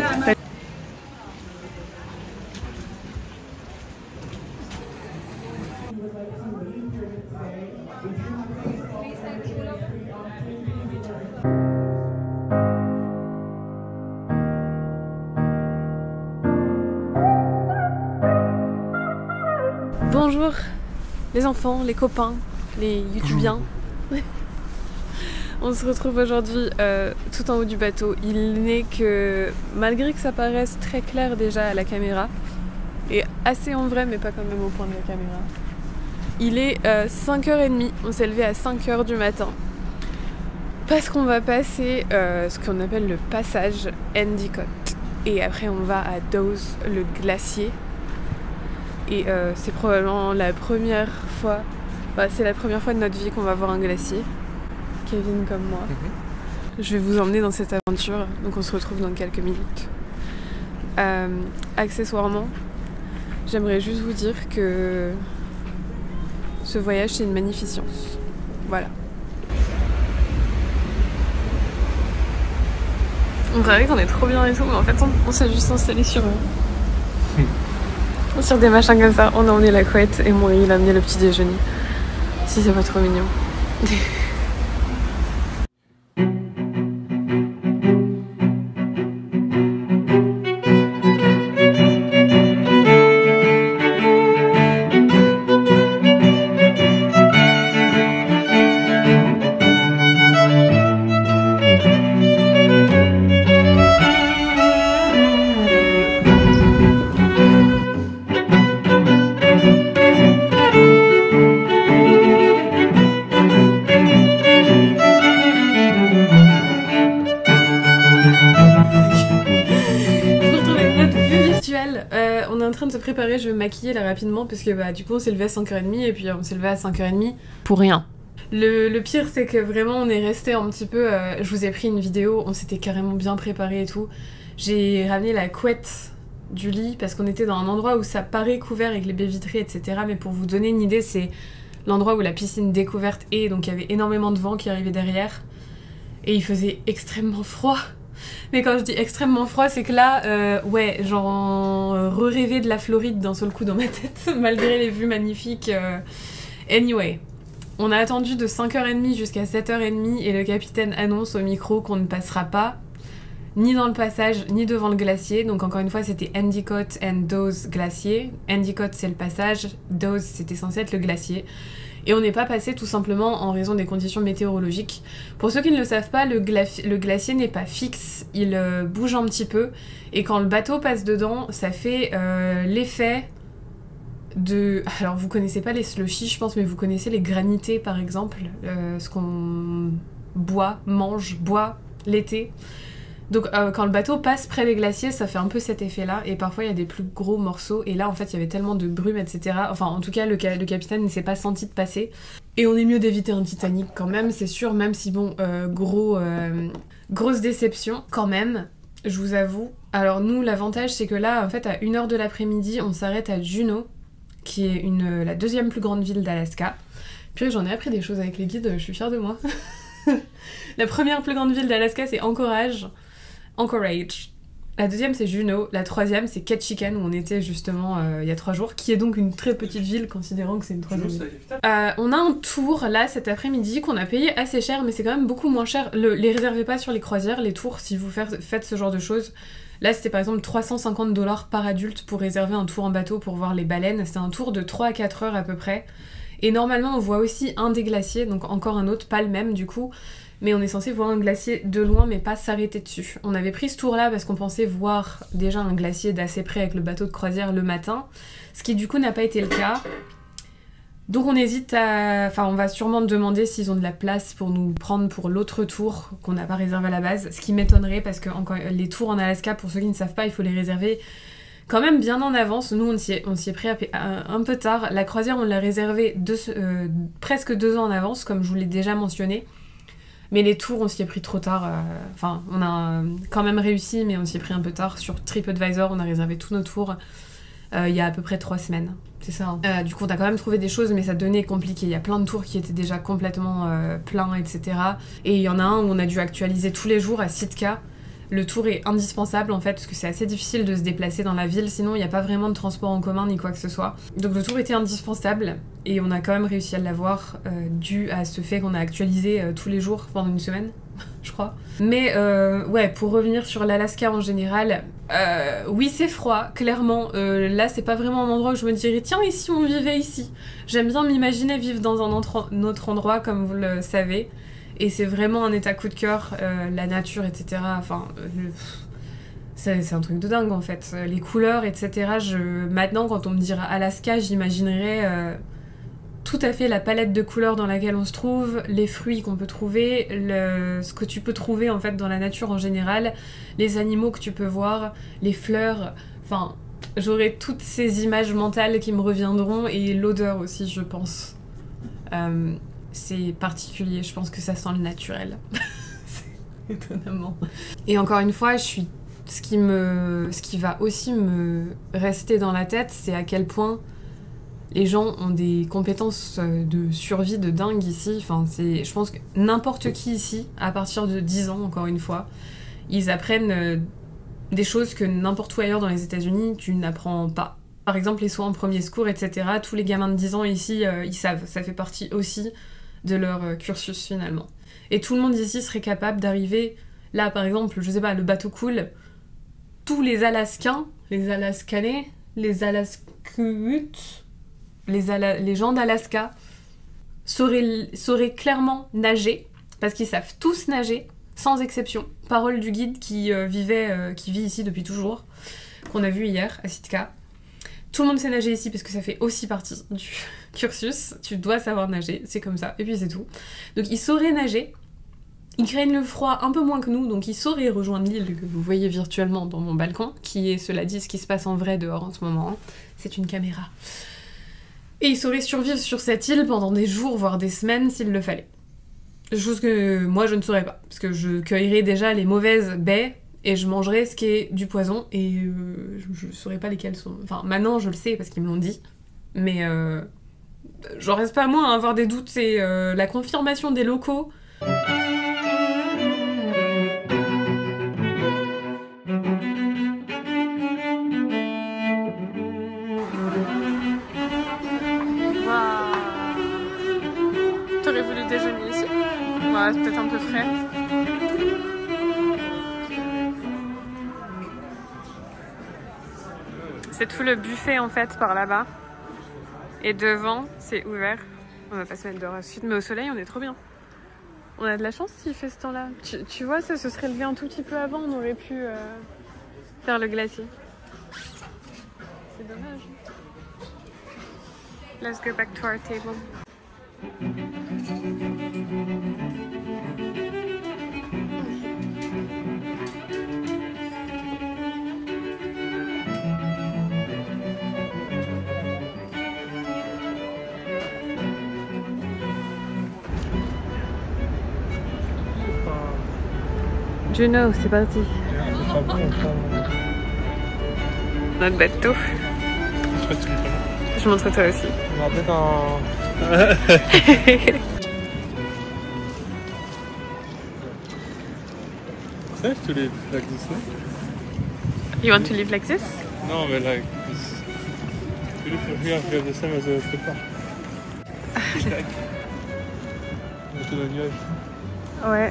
Bonjour les enfants, les copains, les youtubiens. On se retrouve aujourd'hui euh, tout en haut du bateau. Il n'est que, malgré que ça paraisse très clair déjà à la caméra, et assez en vrai mais pas quand même au point de la caméra, Il est euh, cinq heures trente, on s'est levé à cinq heures du matin. Parce qu'on va passer euh, ce qu'on appelle le passage Endicott. Et après on va à Dow's, le glacier. Et euh, c'est probablement la première fois, bah, c'est la première fois de notre vie qu'on va voir un glacier. Kevin comme moi. Mm-hmm. Je vais vous emmener dans cette aventure, donc on se retrouve dans quelques minutes. Euh, accessoirement, j'aimerais juste vous dire que ce voyage c'est une magnificence. Voilà. On dirait qu'on est trop bien et tout, mais en fait on, on s'est juste installé sur euh, sur des machins comme ça. On a emmené la couette et moi il a amené le petit déjeuner. Si c'est pas trop mignon. Préparer, je vais me maquiller là rapidement parce que bah du coup on s'est levé à cinq heures trente et puis on s'est levé à cinq heures trente pour rien. Le, le pire c'est que vraiment on est resté un petit peu, euh, je vous ai pris une vidéo, on s'était carrément bien préparé et tout. J'ai ramené la couette du lit parce qu'on était dans un endroit où ça paraît couvert avec les baies vitrées et cetera. Mais pour vous donner une idée, c'est l'endroit où la piscine découverte est, donc il y avait énormément de vent qui arrivait derrière et il faisait extrêmement froid. Mais quand je dis extrêmement froid, c'est que là, euh, ouais, genre euh, re-rêver de la Floride d'un seul coup dans ma tête, malgré les vues magnifiques. Euh... Anyway, on a attendu de cinq heures trente jusqu'à sept heures trente et le capitaine annonce au micro qu'on ne passera pas ni dans le passage, ni devant le glacier. Donc encore une fois, c'était Endicott and Dow's glacier. Endicott, c'est le passage, Dow's, c'était censé être le glacier. Et on n'est pas passé tout simplement en raison des conditions météorologiques. Pour ceux qui ne le savent pas, le, gla- le glacier n'est pas fixe, il euh, bouge un petit peu. Et quand le bateau passe dedans, ça fait euh, l'effet de... Alors vous connaissez pas les slushies je pense, mais vous connaissez les granités par exemple, euh, ce qu'on boit, mange, boit l'été. Donc euh, quand le bateau passe près des glaciers, ça fait un peu cet effet-là, et parfois il y a des plus gros morceaux, et là en fait il y avait tellement de brume, et cetera. Enfin en tout cas le, ca- le capitaine ne s'est pas senti de passer, et on est mieux d'éviter un Titanic quand même, c'est sûr, même si bon, euh, gros, euh, grosse déception quand même, je vous avoue. Alors nous l'avantage c'est que là en fait à une heure de l'après-midi on s'arrête à Juneau, qui est une, la deuxième plus grande ville d'Alaska. Puis j'en ai appris des choses avec les guides, je suis fière de moi. La première plus grande ville d'Alaska c'est Anchorage. Anchorage. La deuxième c'est Juneau, la troisième c'est Ketchikan où on était justement euh, il y a trois jours, qui est donc une très petite ville considérant que c'est une troisième ville. Euh, on a un tour là cet après-midi qu'on a payé assez cher, mais c'est quand même beaucoup moins cher. Le, les réservez pas sur les croisières, les tours, si vous faire, faites ce genre de choses. Là c'était par exemple trois cent cinquante dollars par adulte pour réserver un tour en bateau pour voir les baleines. C'est un tour de trois à quatre heures à peu près. Et normalement on voit aussi un des glaciers, donc encore un autre, pas le même du coup. Mais on est censé voir un glacier de loin mais pas s'arrêter dessus. On avait pris ce tour là parce qu'on pensait voir déjà un glacier d'assez près avec le bateau de croisière le matin, ce qui du coup n'a pas été le cas. Donc on hésite à... Enfin on va sûrement demander s'ils ont de la place pour nous prendre pour l'autre tour qu'on n'a pas réservé à la base, ce qui m'étonnerait parce que encore, les tours en Alaska, pour ceux qui ne savent pas, il faut les réserver quand même bien en avance. Nous on s'y est, on s'y est pris un, un peu tard. La croisière on l'a réservée deux, euh, presque deux ans en avance comme je vous l'ai déjà mentionné. Mais les tours, on s'y est pris trop tard. Enfin, euh, on a quand même réussi, mais on s'y est pris un peu tard. Sur TripAdvisor, on a réservé tous nos tours euh, il y a à peu près trois semaines. C'est ça. Hein. Euh, du coup, on a quand même trouvé des choses, mais ça devenait compliqué. Il y a plein de tours qui étaient déjà complètement euh, pleins, et cetera. Et il y en a un où on a dû actualiser tous les jours à Sitka. Le tour est indispensable en fait, parce que c'est assez difficile de se déplacer dans la ville, sinon il n'y a pas vraiment de transport en commun ni quoi que ce soit. Donc le tour était indispensable, et on a quand même réussi à l'avoir, euh, dû à ce fait qu'on a actualisé euh, tous les jours pendant une semaine, je crois. Mais euh, ouais, pour revenir sur l'Alaska en général, euh, oui c'est froid, clairement. Euh, là c'est pas vraiment un endroit où je me dirais tiens et si on vivait ici. J'aime bien m'imaginer vivre dans un autre endroit comme vous le savez. Et c'est vraiment un état coup de cœur, euh, la nature, et cetera. Enfin, euh, c'est, c'est un truc de dingue en fait. Les couleurs, et cetera. Je... Maintenant, quand on me dira Alaska, j'imaginerais euh, tout à fait la palette de couleurs dans laquelle on se trouve, les fruits qu'on peut trouver, le... ce que tu peux trouver en fait dans la nature en général, les animaux que tu peux voir, les fleurs, enfin j'aurai toutes ces images mentales qui me reviendront et l'odeur aussi je pense. Euh, c'est particulier, je pense que ça sent le naturel. Étonnamment. Et encore une fois, je suis... ce, qui me... ce qui va aussi me rester dans la tête, c'est à quel point les gens ont des compétences de survie de dingue ici. Enfin, c'est... je pense que n'importe qui ici, à partir de dix ans, encore une fois, ils apprennent des choses que n'importe où ailleurs dans les États-Unis, tu n'apprends pas. Par exemple, les soins en premier secours, et cetera. Tous les gamins de dix ans ici, euh, ils savent. Ça fait partie aussi de leur euh, cursus, finalement. Et tout le monde ici serait capable d'arriver... Là, par exemple, je sais pas, le bateau coule. Tous les Alaskains, les Alaskanais, les Alaskutes, les, Ala... les gens d'Alaska sauraient, sauraient clairement nager, parce qu'ils savent tous nager, sans exception. Parole du guide qui, euh, vivait, euh, qui vit ici depuis toujours, qu'on a vu hier à Sitka. Tout le monde sait nager ici parce que ça fait aussi partie du cursus. Tu dois savoir nager, c'est comme ça, et puis c'est tout. Donc ils sauraient nager, ils craignent le froid un peu moins que nous, donc ils sauraient rejoindre l'île que vous voyez virtuellement dans mon balcon, qui est, cela dit, ce qui se passe en vrai dehors en ce moment. C'est une caméra. Et ils sauraient survivre sur cette île pendant des jours, voire des semaines s'il le fallait. Chose que moi je ne saurais pas, parce que je cueillerais déjà les mauvaises baies, et je mangerais ce qui est du poison, et euh, je ne saurais pas lesquelles sont... Enfin, maintenant je le sais parce qu'ils me l'ont dit, mais euh, j'en reste pas moins à avoir des doutes, c'est euh, la confirmation des locaux. T'aurais voulu déjeuner ici? Ouais, c'est peut-être un peu frais. C'est tout le buffet en fait par là-bas. Et devant, c'est ouvert. On va pas se mettre dehors à suite, mais au soleil, on est trop bien. On a de la chance s'il fait ce temps-là. Tu, tu vois, ça se serait levé un tout petit peu avant, on aurait pu euh, faire le glacier. C'est dommage. Let's go back to our table. Juno, c'est parti. Notre bateau. Je montre toi aussi. On va dans... Ça, je te live like this, no? You want to live like this? No, but like this. To live from here, you have the same as a tripper. Like... On te donne nuage. Ouais.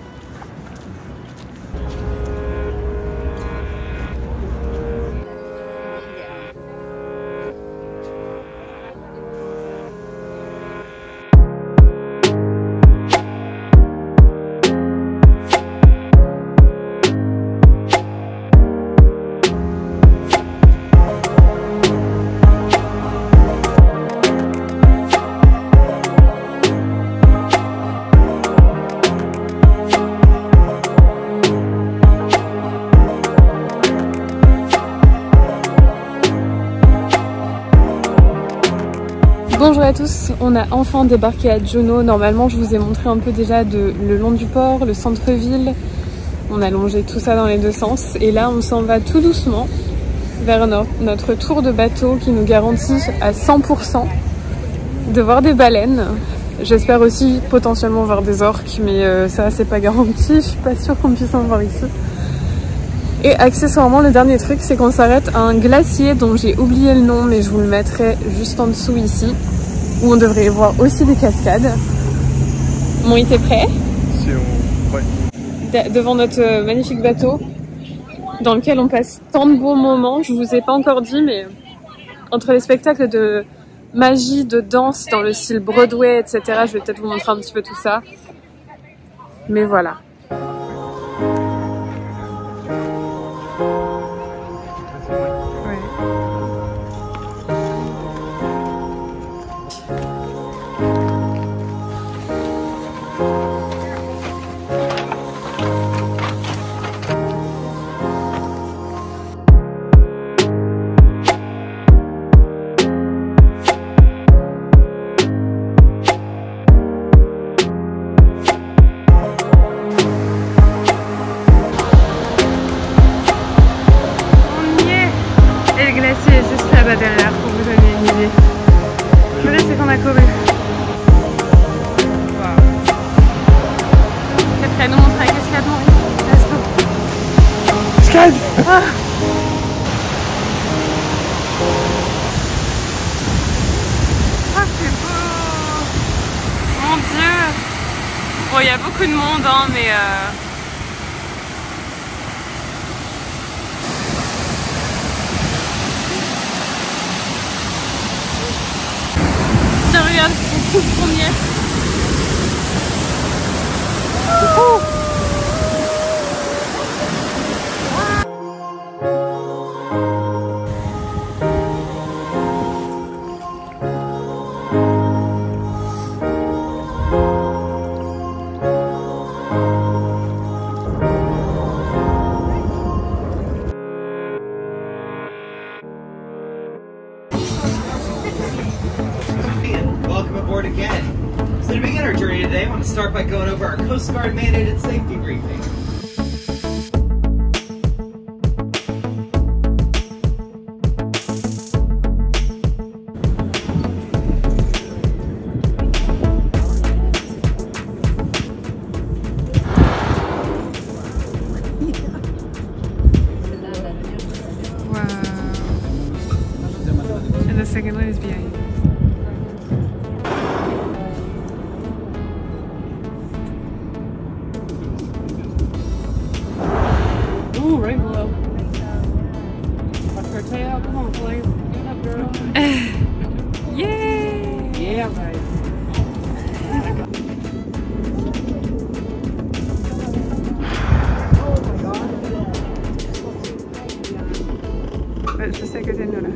Bonjour à tous, on a enfin débarqué à Juneau. Normalement je vous ai montré un peu déjà de, le long du port, le centre-ville. On a longé tout ça dans les deux sens et là on s'en va tout doucement vers no notre tour de bateau qui nous garantit à cent pour cent de voir des baleines. J'espère aussi potentiellement voir des orques, mais euh, ça c'est pas garanti, je suis pas sûre qu'on puisse en voir ici. Et accessoirement le dernier truc c'est qu'on s'arrête à un glacier dont j'ai oublié le nom mais je vous le mettrai juste en dessous ici, où on devrait voir aussi des cascades. Bon, il était prêt? Si on... Ouais. De devant notre magnifique bateau dans lequel on passe tant de bons moments. Je vous ai pas encore dit, mais entre les spectacles de magie, de danse dans le style Broadway, et cetera, je vais peut-être vous montrer un petit peu tout ça. Mais voilà. a couru. Wow. Après nous on sera avec Cascade. Cascade ah. Ah c'est beau. Mon Dieu. Bon il y a beaucoup de monde hein mais euh... Tiens, regarde, on trouve première. Oh. Welcome aboard again. So to begin our journey today, I want to start by going over our Coast Guard mandated safety briefing. Wow. And the second one is behind. Ooh, right below. Watch her tail. Come on, Blaze. Get up, girl. Yay! Yeah, right. Ouais, je sais à côté de nous là.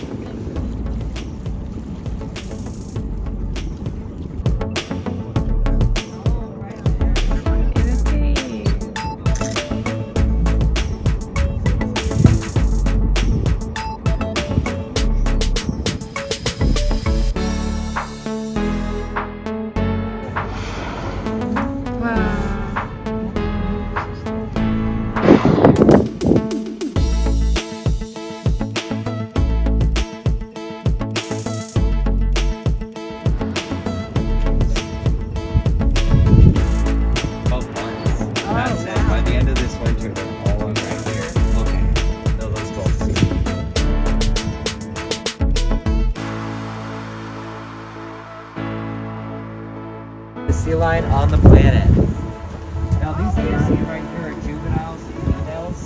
Sea lion on the planet. Now these that you see right here are juveniles and females.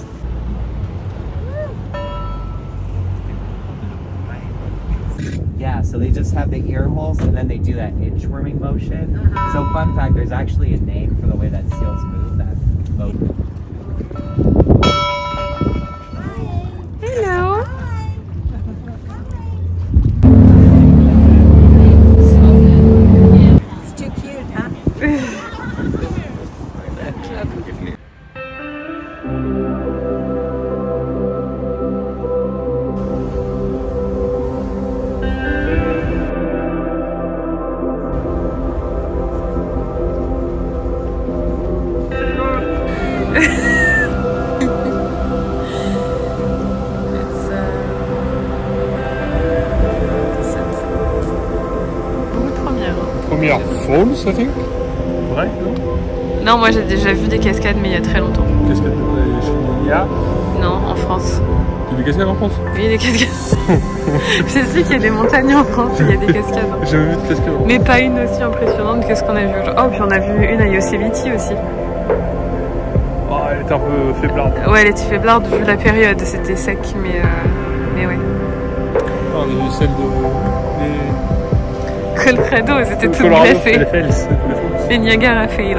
Yeah, so they just have the ear holes and then they do that inchworming motion. Uh-huh. So fun fact, there's actually a name for the way that seals move, that motion. Hello. Première Falls, I think. Vrai, non? Non, moi j'ai déjà vu des cascades, mais il y a très longtemps. Cascade de Chignac? Non, en France. Il y a des cascades en France? Oui, il y a des cascades. Je sais qu'il y a des montagnes en France, il y a des cascades. J'ai jamais vu de cascade en France. Mais pas une aussi impressionnante que ce qu'on a vu aujourd'hui. Oh, puis on a vu une à Yosemite aussi. Oh, elle était un peu faiblarde. Ouais, elle était faiblarde vu la période, c'était sec, mais, euh... mais ouais. Oh, on a vu celle de... Les... Colorado, c'était tout greffé. Les Fells. Les Niagara Falls.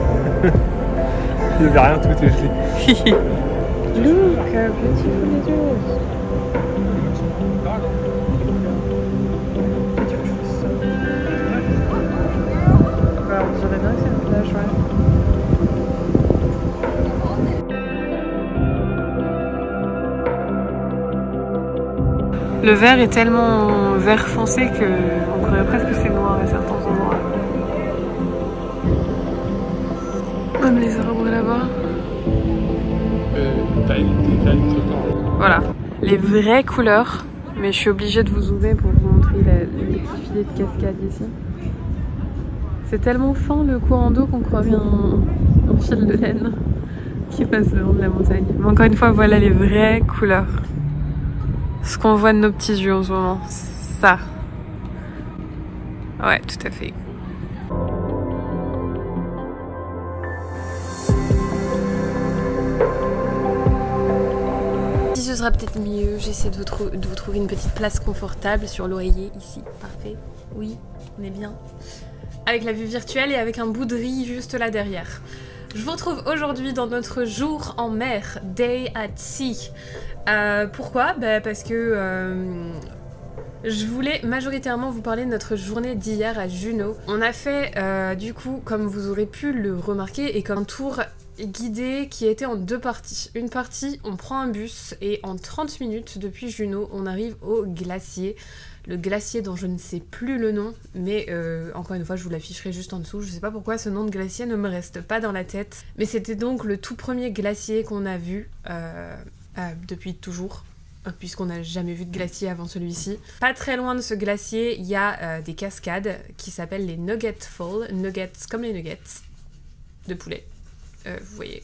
Il n'y avait rien, tout était gelé. Look, how beautiful it is. Bah, on dirait bien que c'est un village, ouais. Le vert est tellement vert foncé que on croirait presque que c'est noir à certains endroits. Même les arbres là-bas. Euh, t'as une, t'as une Voilà, les vraies couleurs Mais je suis obligée de vous zoomer pour vous montrer la, le petit filet de cascade ici. C'est tellement fin le courant d'eau qu'on croirait un, un fil de laine qui passe le long de la montagne. Mais encore une fois, voilà les vraies couleurs. Ce qu'on voit de nos petits yeux en ce moment. Ça. Ouais, tout à fait. Ce sera peut-être mieux, j'essaie de, de vous trouver une petite place confortable sur l'oreiller ici, parfait, oui, on est bien. Avec la vue virtuelle et avec un bout de riz juste là derrière. Je vous retrouve aujourd'hui dans notre jour en mer, Day at Sea. Euh, pourquoi? Bah parce que euh, je voulais majoritairement vous parler de notre journée d'hier à Juneau. On a fait euh, du coup, comme vous aurez pu le remarquer, et comme un tour guidé qui était en deux parties. Une partie, on prend un bus et en trente minutes depuis Juneau, on arrive au glacier. Le glacier dont je ne sais plus le nom, mais euh, encore une fois, je vous l'afficherai juste en dessous. Je sais pas pourquoi ce nom de glacier ne me reste pas dans la tête. Mais c'était donc le tout premier glacier qu'on a vu euh, euh, depuis toujours, puisqu'on n'a jamais vu de glacier avant celui-ci. Pas très loin de ce glacier, il y a euh, des cascades qui s'appellent les Nugget Falls. Nuggets comme les nuggets de poulet. Euh, vous voyez.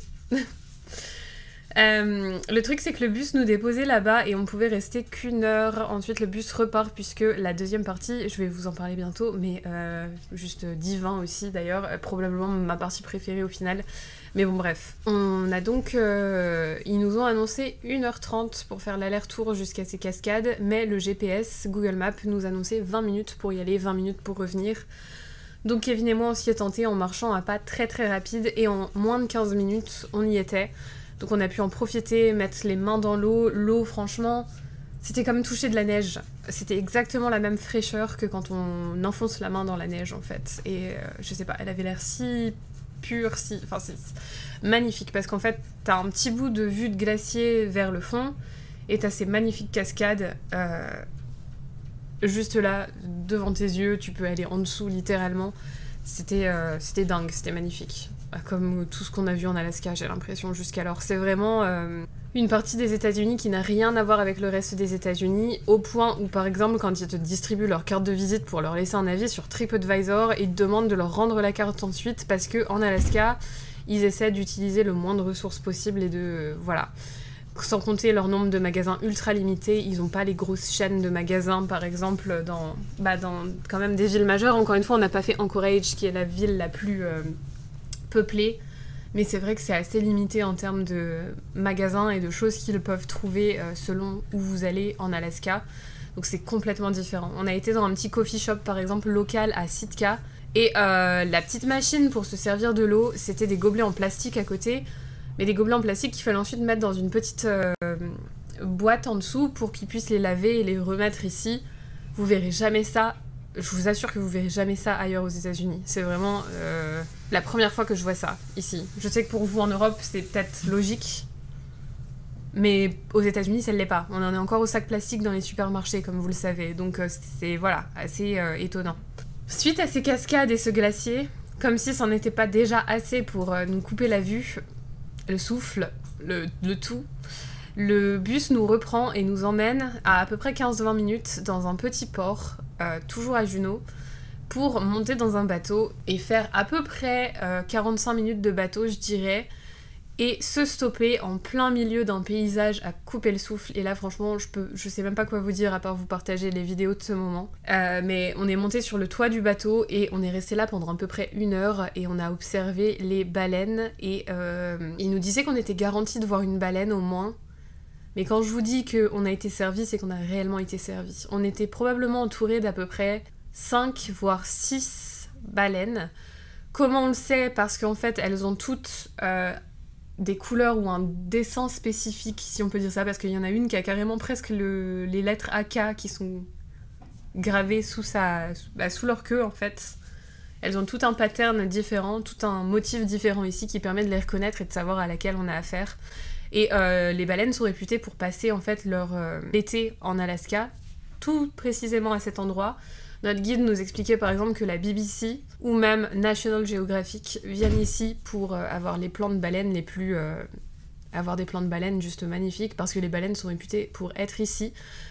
euh, le truc c'est que le bus nous déposait là-bas et on pouvait rester qu'une heure. Ensuite le bus repart puisque la deuxième partie, je vais vous en parler bientôt, mais euh, juste divin aussi d'ailleurs, euh, probablement ma partie préférée au final. Mais bon bref. On a donc... Euh, ils nous ont annoncé une heure trente pour faire l'aller-retour jusqu'à ces cascades, mais le G P S, Google Maps, nous annonçait vingt minutes pour y aller, vingt minutes pour revenir. Donc Kevin et moi on s'y est tenté en marchant à pas très très rapide et en moins de quinze minutes on y était. Donc on a pu en profiter, mettre les mains dans l'eau. L'eau franchement c'était comme toucher de la neige. C'était exactement la même fraîcheur que quand on enfonce la main dans la neige en fait. Et euh, je sais pas, elle avait l'air si pure, si... Enfin c'est magnifique parce qu'en fait t'as un petit bout de vue de glacier vers le fond et t'as ces magnifiques cascades euh, juste là, devant tes yeux, tu peux aller en dessous littéralement. C'était euh, c'était dingue, c'était magnifique. Comme tout ce qu'on a vu en Alaska, j'ai l'impression jusqu'alors. C'est vraiment euh, une partie des États-Unis qui n'a rien à voir avec le reste des États-Unis, au point où par exemple quand ils te distribuent leur carte de visite pour leur laisser un avis sur TripAdvisor, ils te demandent de leur rendre la carte ensuite parce que en Alaska, ils essaient d'utiliser le moins de ressources possible et de... Euh, voilà. Sans compter leur nombre de magasins ultra limités, ils n'ont pas les grosses chaînes de magasins, par exemple, dans, bah, dans quand même des villes majeures. Encore une fois, on n'a pas fait Anchorage, qui est la ville la plus euh, peuplée, mais c'est vrai que c'est assez limité en termes de magasins et de choses qu'ils peuvent trouver euh, selon où vous allez en Alaska. Donc c'est complètement différent. On a été dans un petit coffee shop, par exemple, local à Sitka, et euh, la petite machine pour se servir de l'eau, c'était des gobelets en plastique à côté. Mais des gobelets en plastique qu'il fallait ensuite mettre dans une petite euh, boîte en dessous pour qu'ils puissent les laver et les remettre ici. Vous verrez jamais ça. Je vous assure que vous verrez jamais ça ailleurs aux États-Unis. C'est vraiment euh, la première fois que je vois ça ici. Je sais que pour vous en Europe, c'est peut-être logique. Mais aux États-Unis, ça ne l'est pas. On en est encore au sac plastique dans les supermarchés, comme vous le savez. Donc euh, c'est voilà, assez euh, étonnant. Suite à ces cascades et ce glacier, comme si ça n'en était pas déjà assez pour euh, nous couper la vue, le souffle, le, le tout, le bus nous reprend et nous emmène à à peu près quinze à vingt minutes dans un petit port, euh, toujours à Juneau, pour monter dans un bateau et faire à peu près euh, quarante-cinq minutes de bateau, je dirais, et se stopper en plein milieu d'un paysage à couper le souffle. Et là franchement je peux, je sais même pas quoi vous dire à part vous partager les vidéos de ce moment. Euh, mais on est monté sur le toit du bateau et on est resté là pendant à peu près une heure et on a observé les baleines et euh, ils nous disaient qu'on était garantis de voir une baleine au moins. Mais quand je vous dis qu'on a été servi, c'est qu'on a réellement été servi. On était probablement entouré d'à peu près cinq voire six baleines. Comment on le sait? Parce qu'en fait elles ont toutes euh, des couleurs ou un dessin spécifique, si on peut dire ça, parce qu'il y en a une qui a carrément presque le, les lettres A K qui sont gravées sous, sa, bah, sous leur queue en fait. Elles ont tout un pattern différent, tout un motif différent ici qui permet de les reconnaître et de savoir à laquelle on a affaire. Et euh, les baleines sont réputées pour passer en fait leur euh, été en Alaska, tout précisément à cet endroit. Notre guide nous expliquait par exemple que la B B C ou même National Geographic viennent ici pour euh, avoir les plans de baleines les plus... Euh, avoir des plans de baleines juste magnifiques parce que les baleines sont réputées pour être ici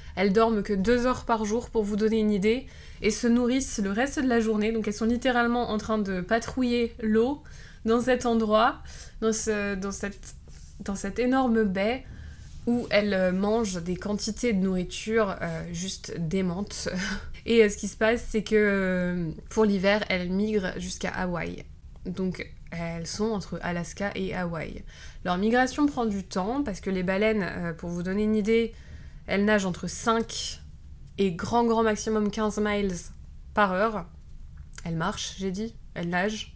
elles dorment que deux heures par jour pour vous donner une idée, et se nourrissent le reste de la journée, donc elles sont littéralement en train de patrouiller l'eau dans cet endroit, dans, ce, dans, cette, dans cette énorme baie, où elles mangent des quantités de nourriture euh, juste démentes. Et euh, ce qui se passe, c'est que euh, pour l'hiver, elles migrent jusqu'à Hawaï. Donc elles sont entre Alaska et Hawaï. Leur migration prend du temps, parce que les baleines, euh, pour vous donner une idée, elles nagent entre cinq et grand grand maximum quinze miles par heure. Elles marchent, j'ai dit, elles nagent.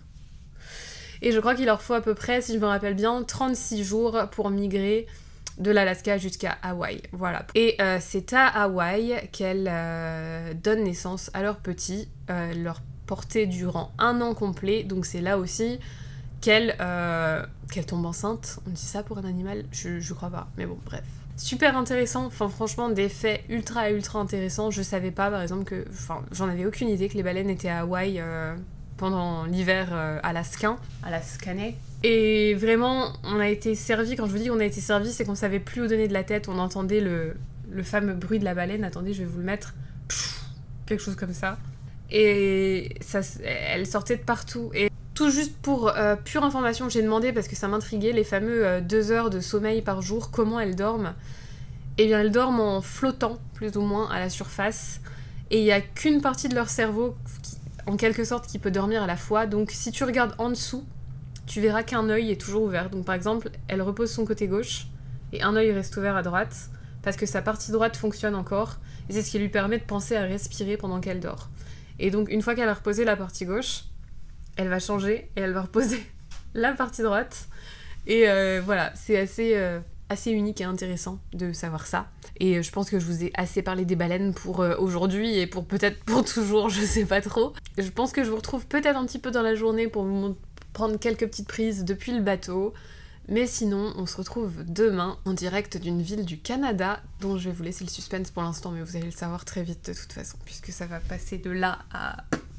Et je crois qu'il leur faut à peu près, si je me rappelle bien, trente-six jours pour migrer de l'Alaska jusqu'à Hawaï, voilà. Et euh, c'est à Hawaï qu'elles euh, donnent naissance à leurs petits, euh, leur portée durant un an complet, donc c'est là aussi qu'elles euh, qu'elles tombent enceintes. On dit ça pour un animal? Je, je crois pas, mais bon, bref. Super intéressant, enfin franchement des faits ultra ultra intéressants. Je savais pas par exemple que, enfin j'en avais aucune idée que les baleines étaient à Hawaï euh, pendant l'hiver euh, alaskan, alaskanais. Et vraiment, on a été servi, quand je vous dis qu'on a été servi, c'est qu'on savait plus où donner de la tête, on entendait le, le fameux bruit de la baleine, attendez, je vais vous le mettre, pff, quelque chose comme ça. Et ça, elle sortait de partout. Et tout juste pour euh, pure information, j'ai demandé, parce que ça m'intriguait, les fameux euh, deux heures de sommeil par jour, comment elles dorment. Eh bien, elles dorment en flottant, plus ou moins, à la surface. Et il n'y a qu'une partie de leur cerveau, qui, en quelque sorte, qui peut dormir à la fois. Donc si tu regardes en dessous, tu verras qu'un œil est toujours ouvert. Donc par exemple, elle repose son côté gauche et un œil reste ouvert à droite parce que sa partie droite fonctionne encore et c'est ce qui lui permet de penser à respirer pendant qu'elle dort. Et donc une fois qu'elle a reposé la partie gauche, elle va changer et elle va reposer la partie droite. Et euh, voilà, c'est assez, euh, assez unique et intéressant de savoir ça. Et euh, je pense que je vous ai assez parlé des baleines pour euh, aujourd'hui et pour peut-être pour toujours, je sais pas trop. Je pense que je vous retrouve peut-être un petit peu dans la journée pour vous montrer prendre quelques petites prises depuis le bateau, mais sinon on se retrouve demain en direct d'une ville du Canada dont je vais vous laisser le suspense pour l'instant, mais vous allez le savoir très vite de toute façon puisque ça va passer de là à...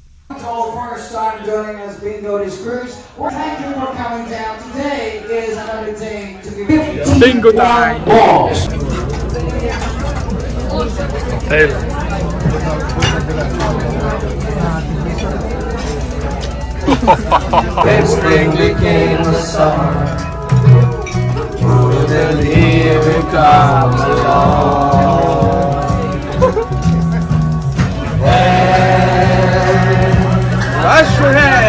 Bingo time! Hey. Let's bring the king a song. Till here it comes along. Wash your hands.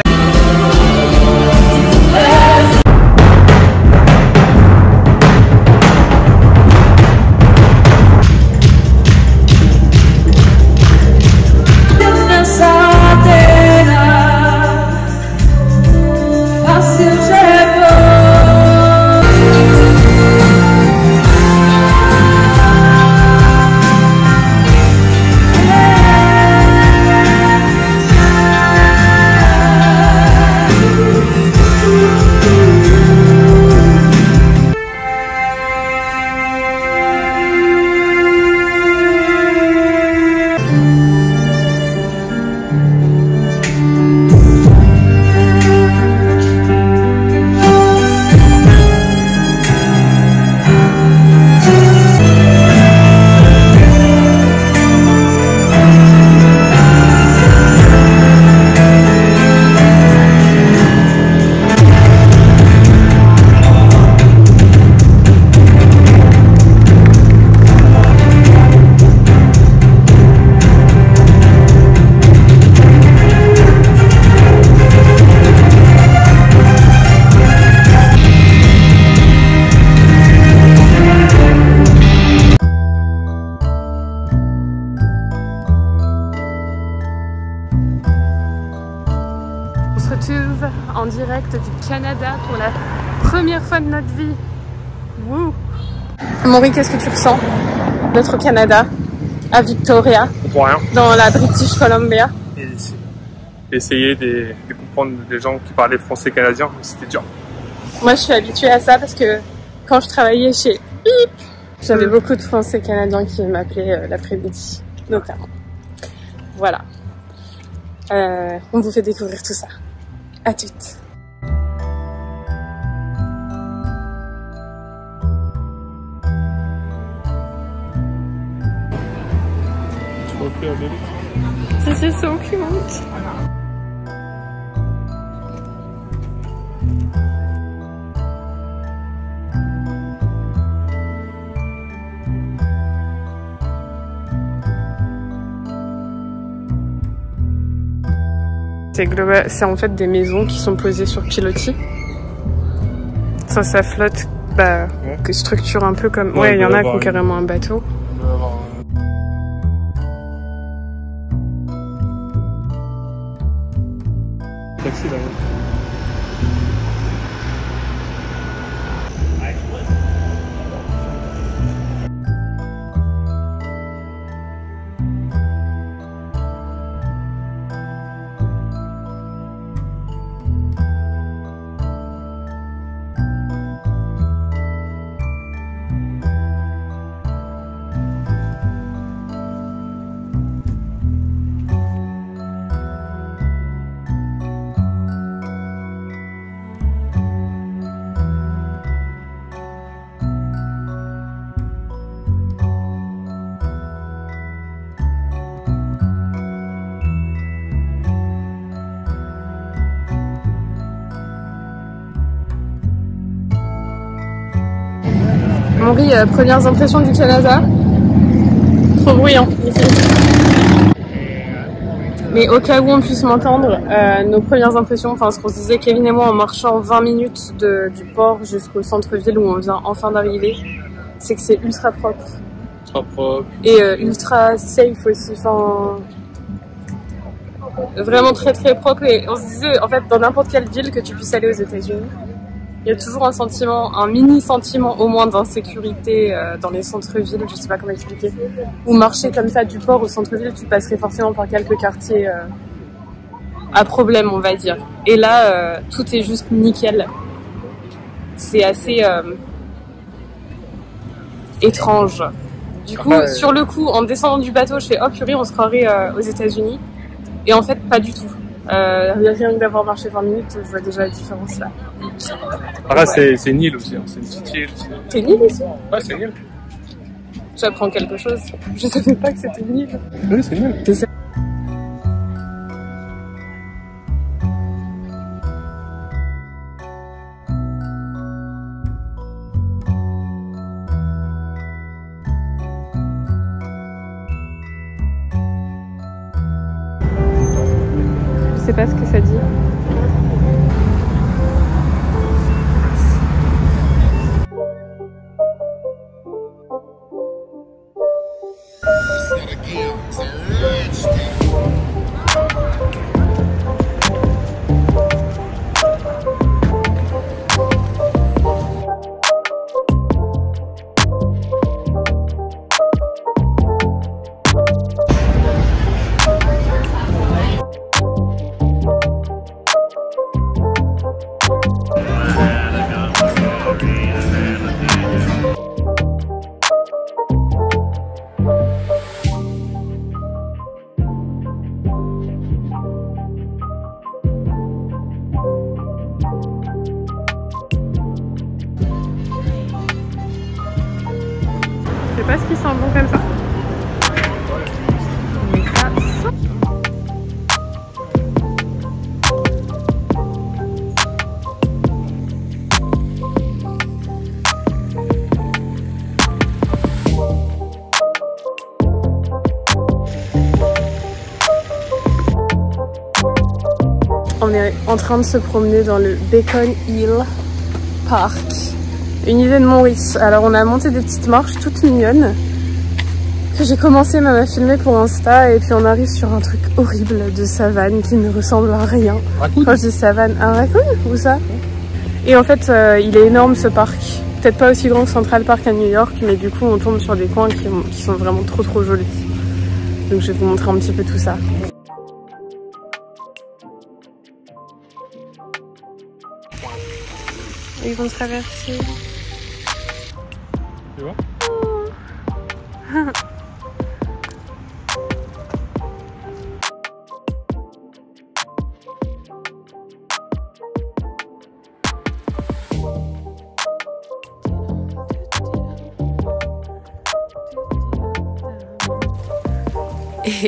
En direct du Canada pour la première fois de notre vie. Wouh. Maury, qu'est-ce que tu ressens d'être au Canada, à Victoria, Pour rien. dans la British Columbia? Et essayer de, de comprendre des gens qui parlaient français canadien, c'était dur. Moi, je suis habituée à ça parce que quand je travaillais chez Bip, j'avais beaucoup de Français canadiens qui m'appelaient euh, l'après-midi, notamment. Voilà. Euh, on vous fait découvrir tout ça. À toutes. see our baby? This is so cute. C'est global, c'est en fait des maisons qui sont posées sur pilotis. Ça, ça flotte, bah, Ouais. que structure un peu comme. Ouais, Ouais, il y en a qui ont une- carrément un bateau. On doit avoir un taxi là. Henri, euh, premières impressions du Canada. Trop bruyant ici. Mais au cas où on puisse m'entendre, euh, nos premières impressions, enfin ce qu'on se disait Kevin et moi en marchant vingt minutes de, du port jusqu'au centre-ville où on vient enfin d'arriver, c'est que c'est ultra propre. Ultra propre. Et euh, ultra safe aussi, enfin vraiment très très propre. Et on se disait en fait dans n'importe quelle ville que tu puisses aller aux États-Unis, il y a toujours un sentiment, un mini sentiment au moins d'insécurité euh, dans les centres-villes, je sais pas comment expliquer. Ou marcher comme ça du port au centre-ville, tu passerais forcément par quelques quartiers euh, à problème, on va dire. Et là, euh, tout est juste nickel. C'est assez euh, étrange. Du coup, Ouais. sur le coup, en descendant du bateau, je fais oh purée, on se croirait euh, aux États-Unis. Et en fait, pas du tout. Euh, rien que d'avoir marché vingt minutes, je vois déjà la différence là. Ah là, c'est c'est une île aussi, hein. C'est une petite île. c'est- T'es une île ici? Ouais, c'est une île. J'apprends quelque chose. Je savais pas que c'était une île. Oui, c'est une île. C'est ça. Je sais pas ce que ça dit. Je sais pas ce qui sent bon comme ça. Mais ça sent. On est en train de se promener dans le Beacon Hill Park. Une idée de Maurice. Alors on a monté des petites marches toutes mignonnes que j'ai commencé même à filmer pour Insta et puis on arrive sur un truc horrible de savane qui ne ressemble à rien. Raccoon. Quand je dis savane, un raccoon ou ça? Et en fait euh, il est énorme ce parc. Peut-être pas aussi grand que Central Park à New York, mais du coup on tombe sur des coins qui, qui sont vraiment trop trop jolis. Donc je vais vous montrer un petit peu tout ça. Ils vont traverser. Tu vois? Et...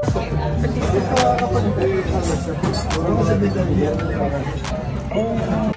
Oh.